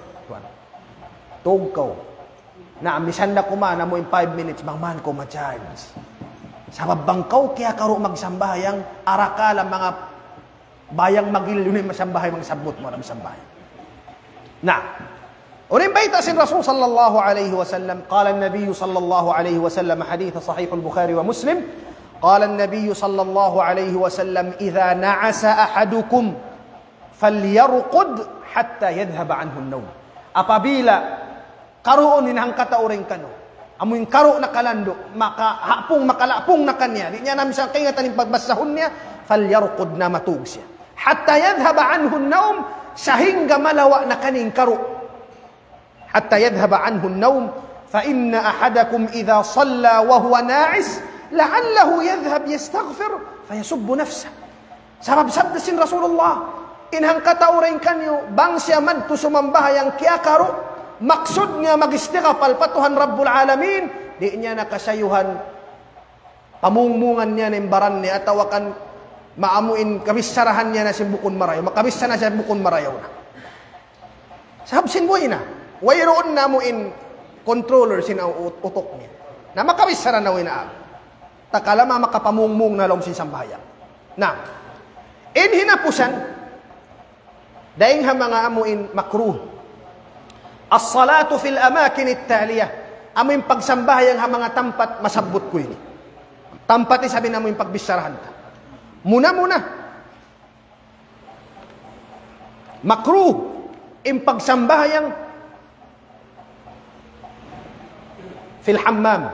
Tugkaw. Na misan na kumana mo in five minutes, mangman ko ma-charge. Sa babangkaw, kaya karo magsambahayang arakala mga bayang magil yun yung masambahay, magsabot mo na masambahay. Na, unin baita sin Rasul sallallahu alayhi wa sallam, qala an-nabiy sallallahu alayhi wa sallam, hadith sahih al-Bukhari wa Muslim, qala an-nabiy sallallahu alayhi wa sallam, idha na'asa ahadukum, falyarqud hatta yadhhaba anhu an-nawm. Apabila karoon ninang katauring kano, amoy karo na kalando, maka, hapong makalapong na kanya, di niya namin siyang kingatan yung pagbasahon niya, falyarqud na matug siya. Hatta yadhhaba anhu an-nawm, sahingga malawa na kaning karo. Hatta yadhhaba anhu an-nawm, fa inna ahadakum idha salla wa huwa na'is, la'allahu yadhhab yastaghfir, fayasubbu nafsa. Sabab sabda sin Rasulullah, inhang katauring kanyo, bang siya madto sumambahayang kaya karo, maksud nga mag-istighfar patuhan Rabbul Alamin, di niya nakasayuhan pamungmungan niya ng baran niya, atawakan maamuin kabisarahan niya na si bukon marayo, makabisa na siya bukon marayo na. Sabsin mo ina, wayroon na mo in controller sin ang utok niya, na makabisara na winaag. Takalama makapamungmung na lom sin sambahayan. Na, in hinapusan, daing ha mga amuin makruh, as-salatu fil amakin at-taliyah, amoy pagsambahayan ha mga tampat masabot ko ini. Tampat ni sabi na mo yung pagbisarahan ta. Muna-muna, makruh in pagsambahayang fil hammam.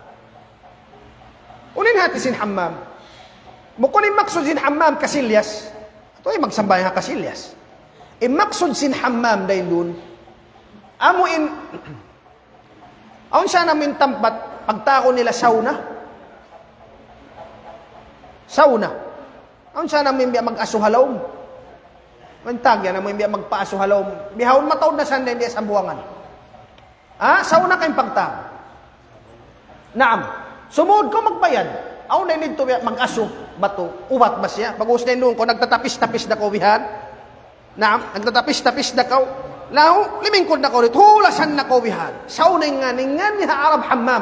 Unin hati sin hammam. Mukunin maksud sin hammam kasilyas. Ito ay magsambayang kasilyas. In maksud sin hammam dahil dun, amuin, aun siya namin tampat, pagtako nila sauna. Sauna. Aun siya namin biya mag-asuhalawm. Mantag yan namin biya magpa-asuhalawm. Bihawon matawad na saan din sa buwangan. Ah, sauna kayong pagtako. Naam. Sumuod ko magbayad. Aun na nito mag-asu, bato, ubat ba siya? Pag-us na noon ko, nagtatapis-tapis na ko bihan. Naam, nagtatapis-tapis na ko. Lao, limingkod na ko rin, hulasan na ko bihan. Saunay nga, ningan niya Arab hammam.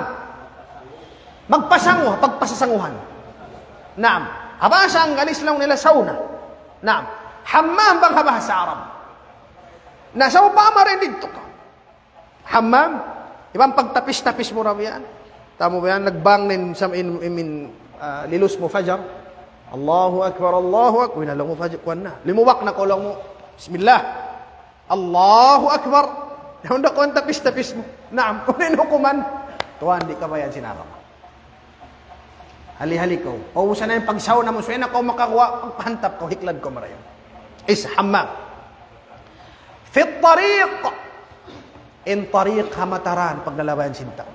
Magpasango, pagpasasanguhan. Naam, habasa ang galis lang nila sauna. Naam, hammam bang habasa sa Arab? Nasa Obama rin dito ka. Hammam, ibang pagtapis-tapis mo rin yan. Tamo ba yan, nagbang nin sa in, in, in uh, lilus mo fajar. Allahu Akbar, Allahu Akbar. Winalang mo fajar, kuwan na. Limuwak na ko lang mo. Bismillah. Allahu Akbar. Hindi ko ang tapis-tapis mo. Naam, kung inukuman, tuwan, di ka ba yan sinama mo? Hali-hali ko. Pauusan na yung pagsaw na mo. So yun ako makakuha, pagpahantap ko, hiklad ko marayon. Is hammam. Fit tariq. In tariq hamataran, pag lalabayan sinta.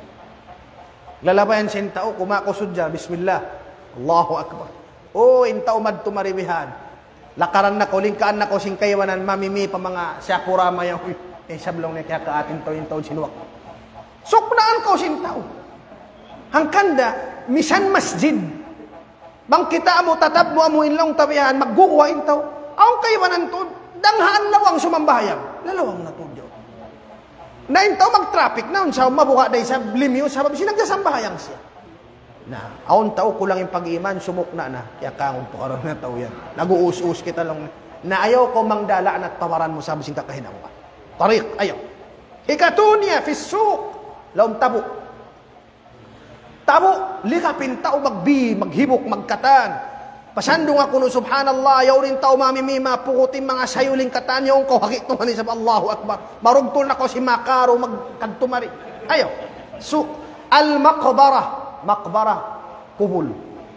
Lalabayan sinta, o kumakusod dyan, Bismillah. Allahu Akbar. O, inta umad tumaribihan. Lakaran na ko, lingkaan na ko, singkaywanan, mamimi pa mga siyapurama yung, eh, sablong na kaya kaatin to, yung taon sinuwak. Suknaan ko, sintaw. Hangkanda, misan masjid. Bang kita mo, tatab mo, amuin lang tabihan, maggukuhain taw. Ang kaywanan to, danghaan lawang sumambahayang. Lalawang na to, Diyo. Na intaw mag-traffic na, unsaw mabuka day sa limyo, sabab sinagdasambahayang siya. Na, aon tao ko lang yung pag-iman, sumuk na na. Kaya kangong po karoon na tao yan. Nag-uus-us kita lang. Na ayaw ko mangdalaan at tawaran mo sabi sing kakahinawa. Tariq, ayaw. Ikatunya, fissuk. Laom tabo. Tabo, likapin tao magbi, maghibok, magkatan. Pasandong ako no, subhanallah, yaw rin tao mamimima, pukutin mga sayuling katanya, ang kawakit tumani sa Allahu Akbar. Marugtol na ko si Makaro, magkagtumari. Ayaw. So, al-maqbara, maqbara, kubul.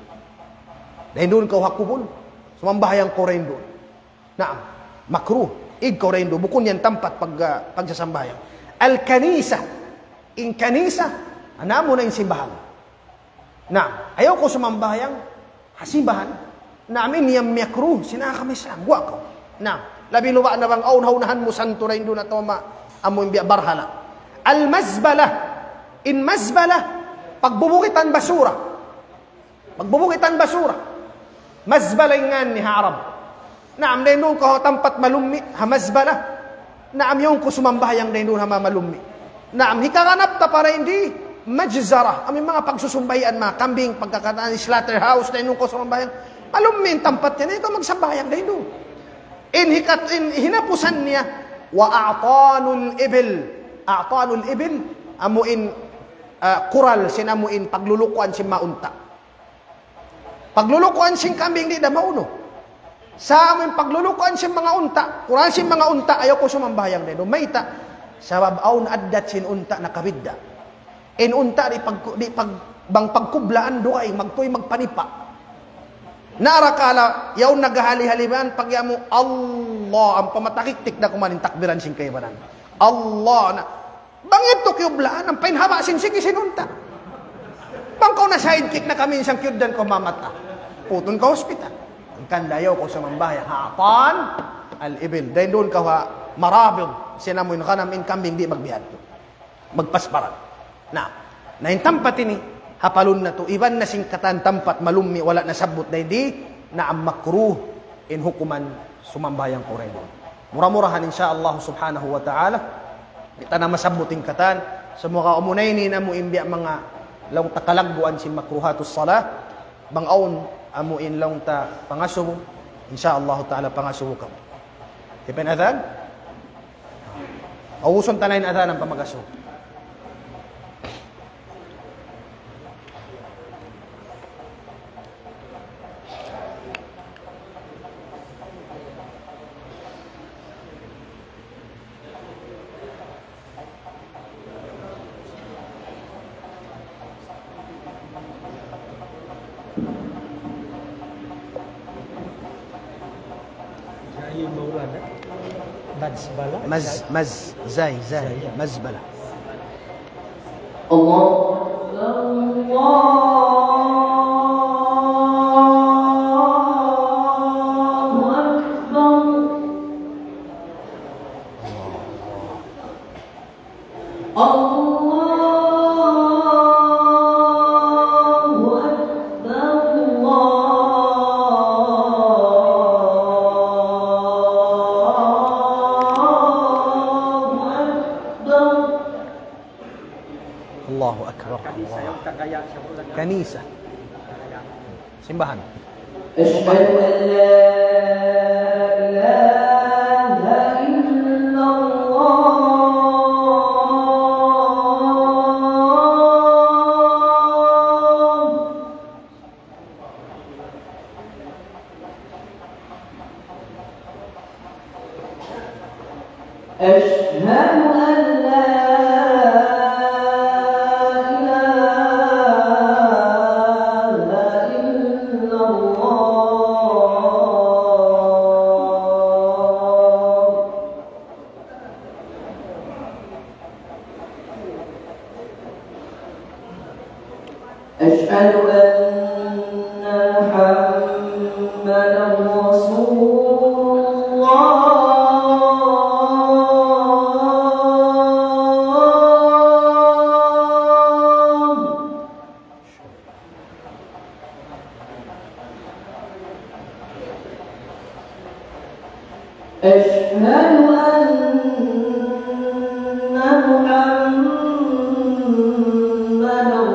Dahil doon ka kubul, sumambahayang ko rin doon. Naam, makruh, ig ko rin doon, bukun yan tampat pag, uh, pagsasambayang. Al-kanisa, in kanisa, anamo na yung simbahan. Naam, ayaw ko sumambahayang, hasimbahan, namin niyang makruh, sinakami sa agwa ko. Naam, labi luwa na bang aunhaunahan mo santo rin doon na toma, amo yung barhala. Al-mazbala, in mazbala, pagbubukitan basura. Pagbubukitan basura. Mazbala nga ni Arab. Naam, dahil doon ko tampat malumi, hamazbala. Naam, yung ko sumambahayang dahil doon hamamalumi. Naam, hikaganap ta para hindi majzara. Aming mga pagsusumbayan, mga kambing, pagkakataan, slaughterhouse, dahil doon ko sumambahayang, malumi tampat yan, ito magsambayang dahil doon. In, hikat, in hinapusan niya, wa a'tanul ibil. A'tanul ibil, amuin, uh, kural, sinamuin, paglulukuan si maunta. Paglulukuan sing kambing di da mauno. Sa amin paglulukuan sing mga unta, kuran sing mga unta ayaw ko sumambayang dito. Mayta sa babaw na addat sin unta nakabidda. In unta di pag di pag bang pagkublaan do ay magtoy magpanipa. Narakala yaw nagahali-haliban pagyamo Allah ang pamatakiktik na kumanin takbiran sing kaybanan. Allah na bangit to kyublaan ang painhaba sin sige sinunta. Bangkaw na sidekick na kami isang kyudan ko mamata. Putun ka hospital. Ang kandayaw ko sa mambahay. Hatan al-ibil. Dahil doon ka marabig. Sinamoy na ka namin kambing di magbihad. Magpasparan. Na, naintampat ini. Hapalun na to. Iban na singkatan tampat malumi. Wala na sabot. Dahil di na ang makruh in hukuman sumambayang ko rin. Mura-murahan insyaAllah subhanahu wa ta'ala. Kita na masabuting katan. Sa mga umunay ni na mo imbiya mga laung ta kalagbuan si makruhatus salah bang aun amuin laung ta pangasubo insyaallah taala pangasubo ka ipen adhan awuson tanayin adhan ang pamagasubo مز مز زي زي مزبلة الله الله أكبر Allahu Akbar. Kanisa. Simbahan. Asyhadu an la ilaha illallah. Asyhadu an la أشهد أن محمدا رسول الله أشهد أن محمدا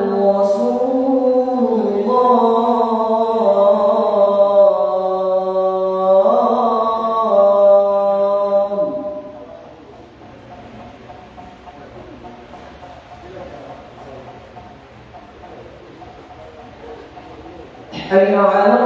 حي على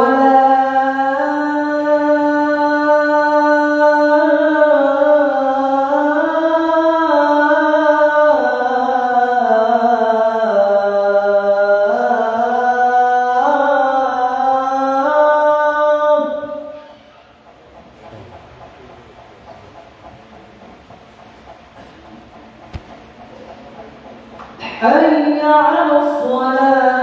حي على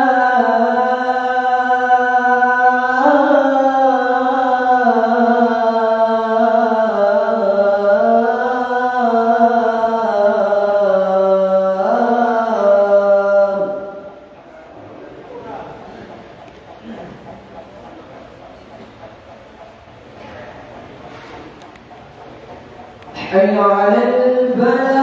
الصلاة حي على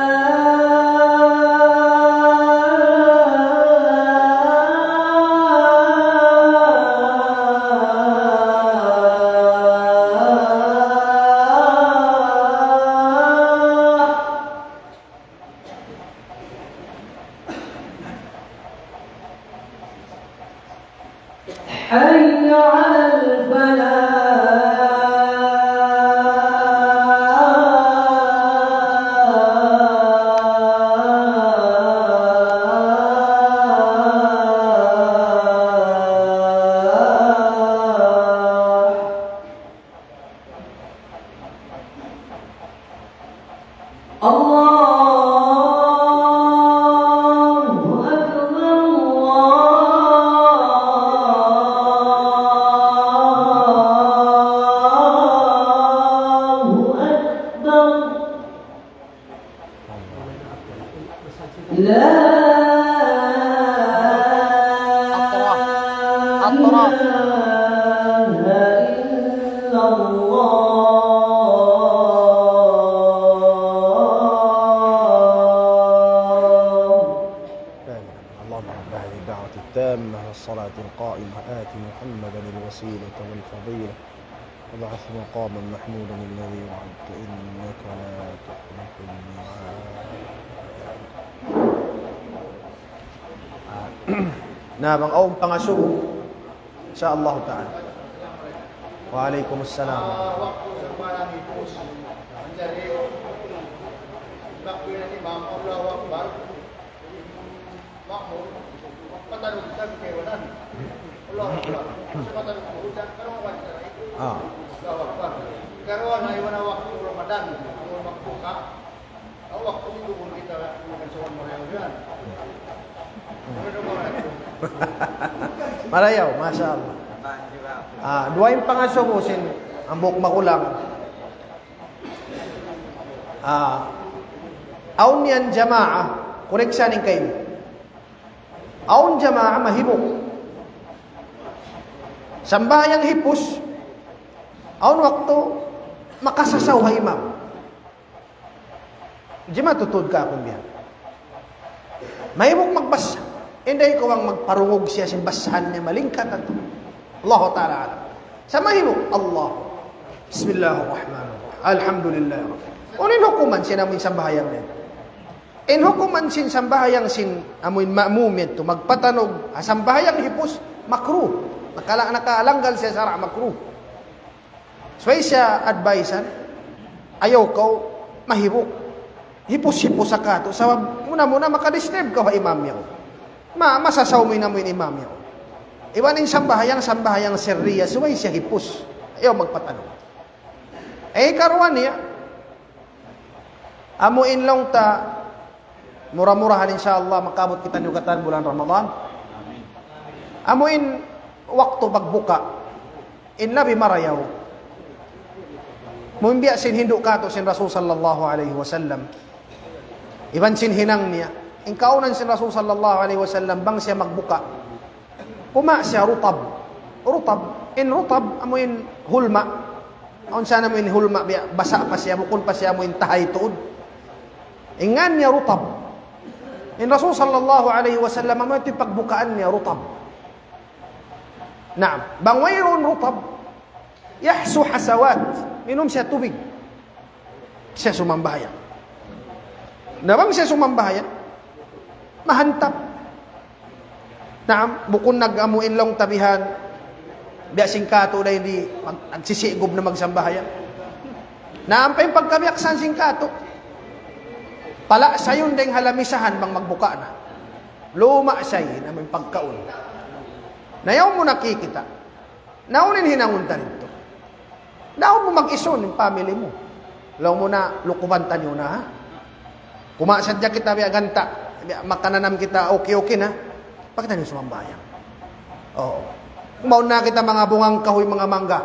الفلاح حي على الفلاح الله أكبر الله أكبر لا أطراف أطراف إله إلا الله اللهم رب هذه الدعوة التامة والصلاة القائمة آت محمدا الوسيلة والفضيلة وابعث مقاما محمودا الذي وعدت إنك لا تخلف الميعاد. Nah, Bang Om pangasuh insyaallah taala. Waalaikumsalam. Waktu semalam itu menjadi takbir imam Allahu Akbar makmum kata kita kewanan Allahu Akbar kata kita kalau baca itu Ah. Allahu Akbar kalau ana iwana waktu Ramadan waktu ka waktu itu pun kita akan soal merayakan Marayaw, Masya Allah. Ah, dua yung pangasuh mo sin ambok makulang. Ah, aun yan jamaah, koreksa ning kayo. Aun jamaah mahibok. Sambayang hipos. Aun waktu makasasaw ha imam. Di matutod ka akong biyan. Mahibok magbasa. Hindi ko ang magparungog siya sin basahan niya malingkat ato. Allah Ta'ala alam. Sa mahimo, Allah. Bismillahirrahmanirrahim. Alhamdulillah. Unin hukuman siya namin sambahayang nito. In hukuman sin sambahayang sin amoy ma'mumit to magpatanog sambahayang hipos makruh. Nakala nakaalanggal siya sara makruh. So siya advisean ayaw ko mahibok. Hipos-hipos sa kato. Sa muna-muna makadisturb ka wa imam niya. Ma masasaw mo na mo yung imam niya. Iwanin sambahayang sambahayang serriya suway siya hipos. Ayaw magpatanong. Eh karuan niya. Amuin lang ta murah-murahan insyaallah makabot kita nyugatan bulan Ramadan. Amuin waktu pagbuka. In nabi marayaw. Mumbiya sin hindu kato sin Rasul sallallahu alaihi wasallam. Iban sin hinang niya. In kaunan sin Rasul sallallahu alaihi wasallam bang siya magbuka. Puma siya rutab. Rutab. In rutab amuin hulma. Aun sana mo in hulma basa pa siya bukon pa siya mo in tahay tuod. Ingan niya rutab. In Rasul sallallahu alaihi wasallam amuin ito pagbukaan niya rutab. Naam. Bang mayroon rutab. Yahsu hasawat. Minum siya tubig. Siya sumambahayan. Nabang siya sumambahayan. Mahantap. Na bukon nag-amuin long tabihan, biya singkato na hindi nagsisigob na magsambahayan. Naampay pagkabiyak san singkato. Pala sayon ding halamisahan bang magbuka na. Luma say na may pagkaon. Nayaw mo nakikita. Naunin hinangunta rito. Naon mo mag-ison ng family mo. Law mo na lukubantan nyo na ha. Kumasadya kita biya ganta. Makananam kita okay-okay na. Bakit na sumambayang? Oo. Kumaun na kita mga bungang kahoy, mga mangga.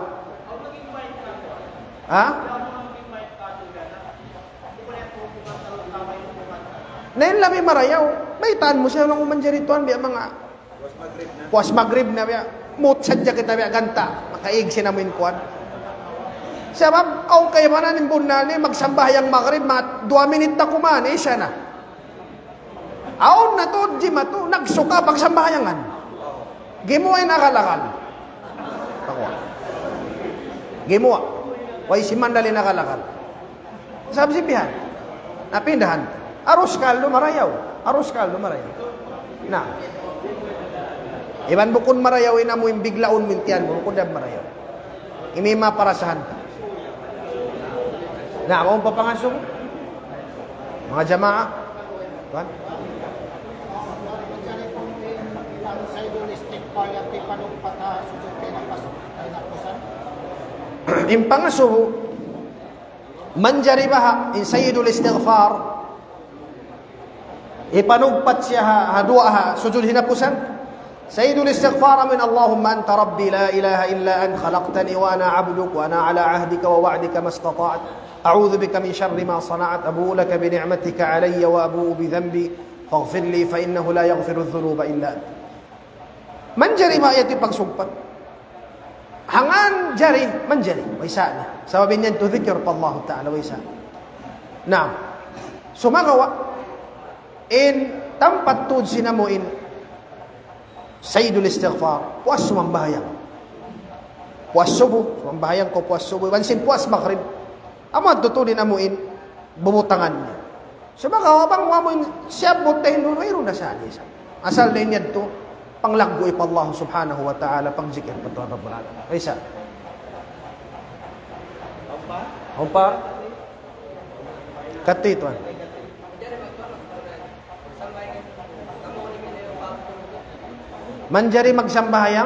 Ha? Nain lami marayaw. Baitaan mo siya lang umanjarituan biya mga puas magrib na biya. Mut sadya kita biya ganta. Makaig sinamin kuan. Sabab, aw kayo man na nimbun na ni magsambayang magrib, mga dua minit na kuman, eh siya na. Aon na to, di mato, nagsuka pagsambayangan. Gimuwa ay nakalakal. Takwa. Gimuwa. Way si mandali nakalakal. Sabi si Pihan, napindahan. Aros kaldo marayaw. Aros kaldo marayaw. Na. Iban bukon marayaw, ina mo yung biglaon mintian mo, bukon dab marayaw. Imima parasahan ka. Na, akong papangasong. Mga jamaa. Tuan? In pangasuhu, manjari baha, in sayyidul istighfar, ipanugpat siya ha, hadua ha, sujud hinapusan. Sayyidul istighfar min Allahumma anta rabbi la ilaha illa an khalaqtani wa ana abduk wa ana ala ahdika wa wa'dika mastata'at. أعوذ بك من شر ما صنعت أبوء لك بنعمتك علي وأبوء بذنبي فاغفر لي فإنه لا يغفر الذنوب إلا أنت. من جري ما يأتي pagsugpat. Hangan jari, manjari. Waysa na. Sababin niyan, tudhikir pa Allah Ta'ala. Waysa. Naam. Sumagawa. In tampat tud sinamuin Sayyidul Istighfar. Puas sumambahayang. Puas subuh. Sumambahayang ko puas subuh. Wansin puas maghrib. Amad tutunin amuin, bumutangan niya. So baka wabang wamoy siya butahin mo, mayroon na sa alisa. Asal din yan to, panglaggo ipa Allah subhanahu wa ta'ala, pangzikir pa ito ang Rabbul Alamin. Kaysa? Ompa? Katito. Manjari magsambahayang?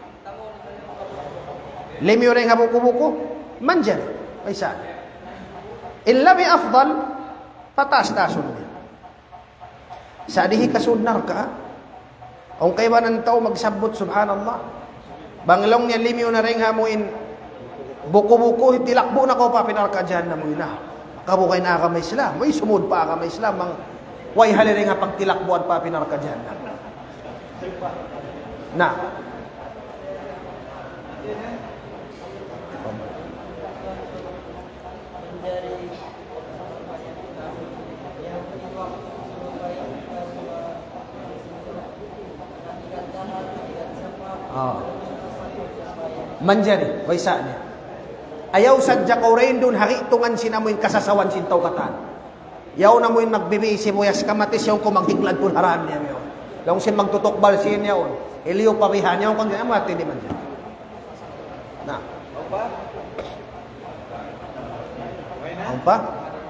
Limyo rin habuko-buko? Manjari. Kaysa? Illa bi afdal, patas-tasun niya. Sa adihi kasudnar ka, kung kayo ba ng tao magsabot, subhanallah, banglong niya limyo na rin hamuin, buko-buko, tilakbo na ko pa, pinarka dyan na mo yun na. Kabukay na ka may Islam, may sumud pa ka may Islam, mang way halirin nga pagtilakbuan pa, pinarka dyan na. Na. Oh. Manjari, waysa niya. Ayaw sadya ko rin doon, hakitungan sinamuin kasasawan sintaw katan. Yaw na mo yung magbibisi mo, yas kamatis yung kumaghiglad po haran niya. Lang sin magtutukbal siya niya, iliyo pabihan niya, kung ganyan, mati di man dyan. Na. Ang pa?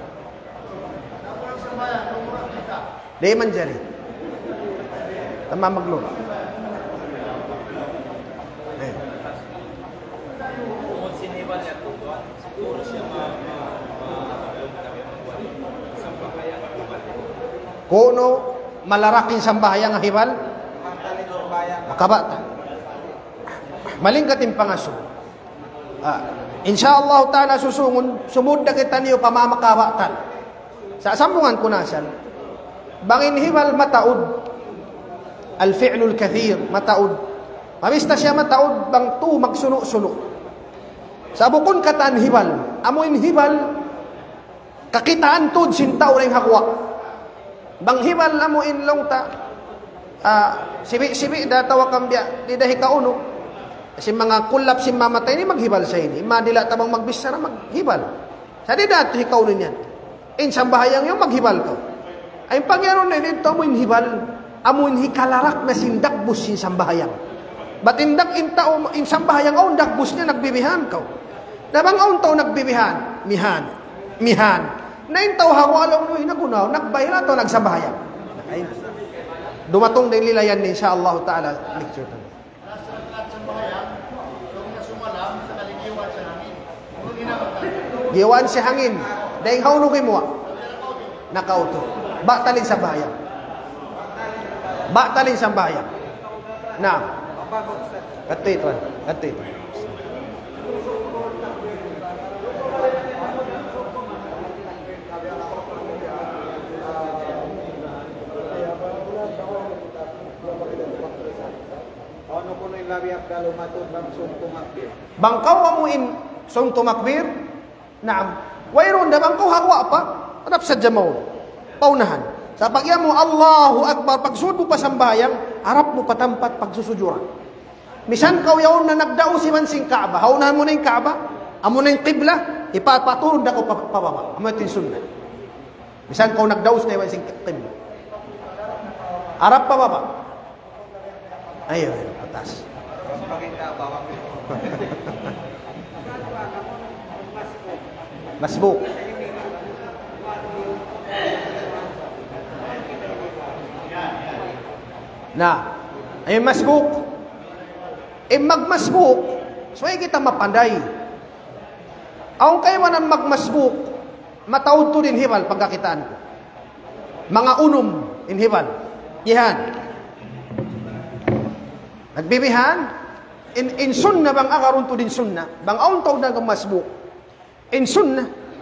Di manjari. Tama magluto. Kuno malaraking sambahayang hibal makabata malingkating pangaso ah, insyaallah ta'ala susungon sumud na kita niyo pamamakabatan sa sambungan kunasan bangin hibal mataud al fi'lul kathir mataud mamista siya mataud bang tu magsuno-suno sa bukon kataan hibal amuin hibal kakitaan tud sintaw ring hakwa bang hibal amo inlong ta uh, sibi-sibi da tawa kambya di dahi kauno kasi mga kulap si mamatay ni maghibal sa ini madila tabang magbisa na maghibal sa di dato hikaw niyan in sambahayang yung maghibal ka ay pangyaron na dito mo hibal amun hikalarak na sindakbus sin sambahayang. Batindak intao in sambahayang aun dakbus niya nagbibihan kau. Nabang aun tao nagbibihan, mihan, mihan. Na intaw hawalong no inagunaw, nagbayra to nagsambahayang. Ay. Dumatong din lilayan ni insyaallah taala lecture to. Giwan si hangin. Dahil haulugin mo. Nakauto. Ba talin sa bayan. Ba talin sa bayan. Na. Kato ito. Kato ito. Ano po na ilabi ang kalumatod bang sumtumakbir? Bangkaw amuin sumtumakbir? Naam. Wayron na bangkaw hakwa pa? Hanap sa jamaw. Paunahan. Sa pagyan mo, Allahu Akbar, pagsud mo pa sambayang, harap mo patampat pagsusujuran. Misan kaw yaon na nagdao si mansing Kaaba. Haunahan mo na yung Kaaba. Amo na yung Qibla. Ipapatulog na ko pababa. Amo ito yung sunnah. Misan kaw nagdao si mansing Qibla. Harap pababa. Ayun, atas. Masbuk. Na, ayun masbuk. Eh magmasbuk, so ay kita mapanday. Ang kayo man ang magmasbuk, matawad to din hibal pagkakitaan ko. Mga unom in hibal. Yan. Nagbibihan, in, in sunna bang akaroon to din sunna, bang aun tawad na masbuk. In sunna,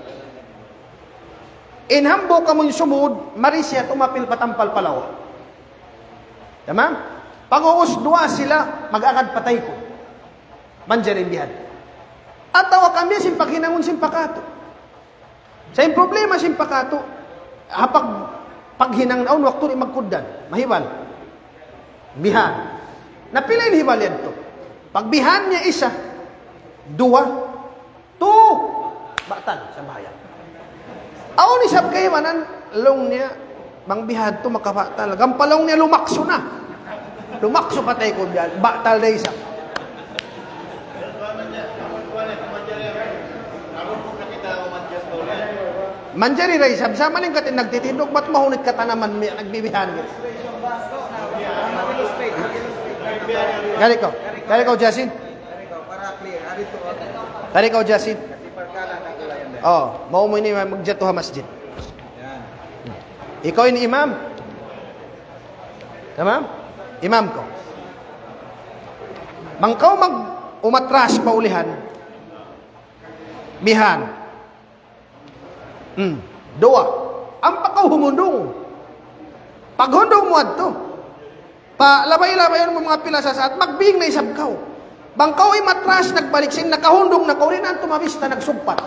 in hambo ka mong sumud, marisya tumapil patampal palawa. Tama? Pag-uus dua sila, mag-akad patay ko. Manjarin bihan. At tawa kami, simpaghinangon simpakato. Sa yung problema simpakato, hapag paghinangnaon, wakto rin magkudan. Mahibal. Bihan. Napila yung hibal yan to. Pagbihan niya isa, dua, two, batal sa bayan. Aon isab kayo manan, long niya, bang bihan to makabatal. Gampalong niya lumakso na. Lumakso patay ko diyan, batal na isa. Manjari ray sab sama ning katin nagtitindog bat mahunit ka tanaman mi nagbibihan. Gali ko. Gali ko Jasin. Gali ko Jasin. Oh, mau mo ini magjatuh masjid. Ikaw ini imam. Tamam? Imam ko. Bangkaw mag umatras paulihan. Bihan. Hmm. Dua. Ang pakaw humundong. Paghundong mo adto. Pa labay-labay mo mga pila sa saat magbing na isab kaw. Bangkaw ay matras nagbalik sin nakahundong na kaurin ang tumabista nagsumpat.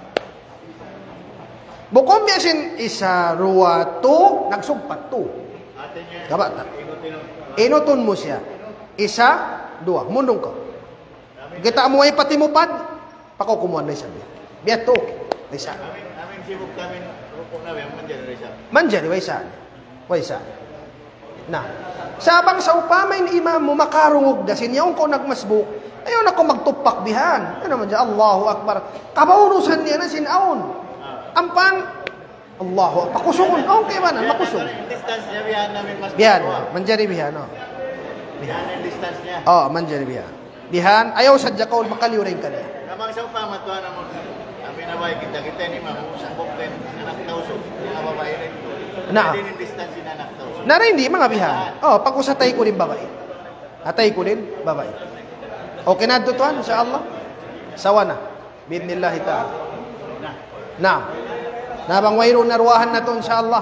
Bukom niya sin isa ruwa to nagsumpat to. Kabata. Inuton mo siya. Isa, dua. Mundong ko. Kita mo ay pati mo pad. Pako kumuhan na isa. Biya to. Isa. Amin sibuk kami rupok na yung manjari isa. Manjari, wa isa. Wa isa. Na. Sabang sa upamay ni imam mo makarungog da sinyaw ko nagmasbuk. Ayaw na ko magtupak bihan. Ano naman dyan? Allahu Akbar. Kabaunusan niya na sinaon. Ampan. Allahu, pakusukon. Oh, kaya ba na? Makusok. Distance niya, bihan namin mas Bihan. Manjari bihan, oh. Bihan ang distance niya. Oh, manjari bihan. Bihan, ayaw sadya ka, makaliw rin ka niya. Namang sa upama, tuwa naman, kami naway kita, kita ni ma'am, sabok din, anak tausok, mga babae rin. Na. Hindi rin distance yung anak tausok. Na rin, hindi, mga bihan. Oh, pag usatay ko rin babae. Atay ko rin, babae. Okay na tutuan, insyaAllah. Sawa na. Bidnillahi ta'ala. Na. Nabang wayro naruahan na to insyaallah.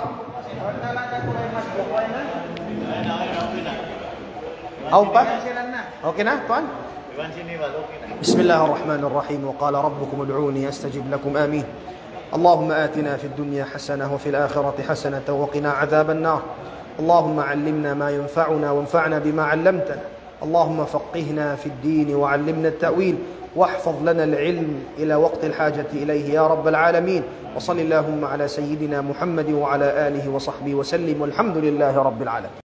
Aw pa? Okay na, tuan? بسم الله الرحمن الرحيم وقال ربكم ادعوني استجب لكم آمين. اللهم آتنا في الدنيا حسنة وفي الآخرة حسنة وقنا عذاب النار. اللهم علمنا ما ينفعنا وانفعنا بما علمتنا. اللهم فقهنا في الدين وعلمنا التأويل واحفظ لنا العلم إلى وقت الحاجة إليه يا رب العالمين. وصل اللهم على سيدنا محمد وعلى آله وصحبه وسلم والحمد لله رب العالمين.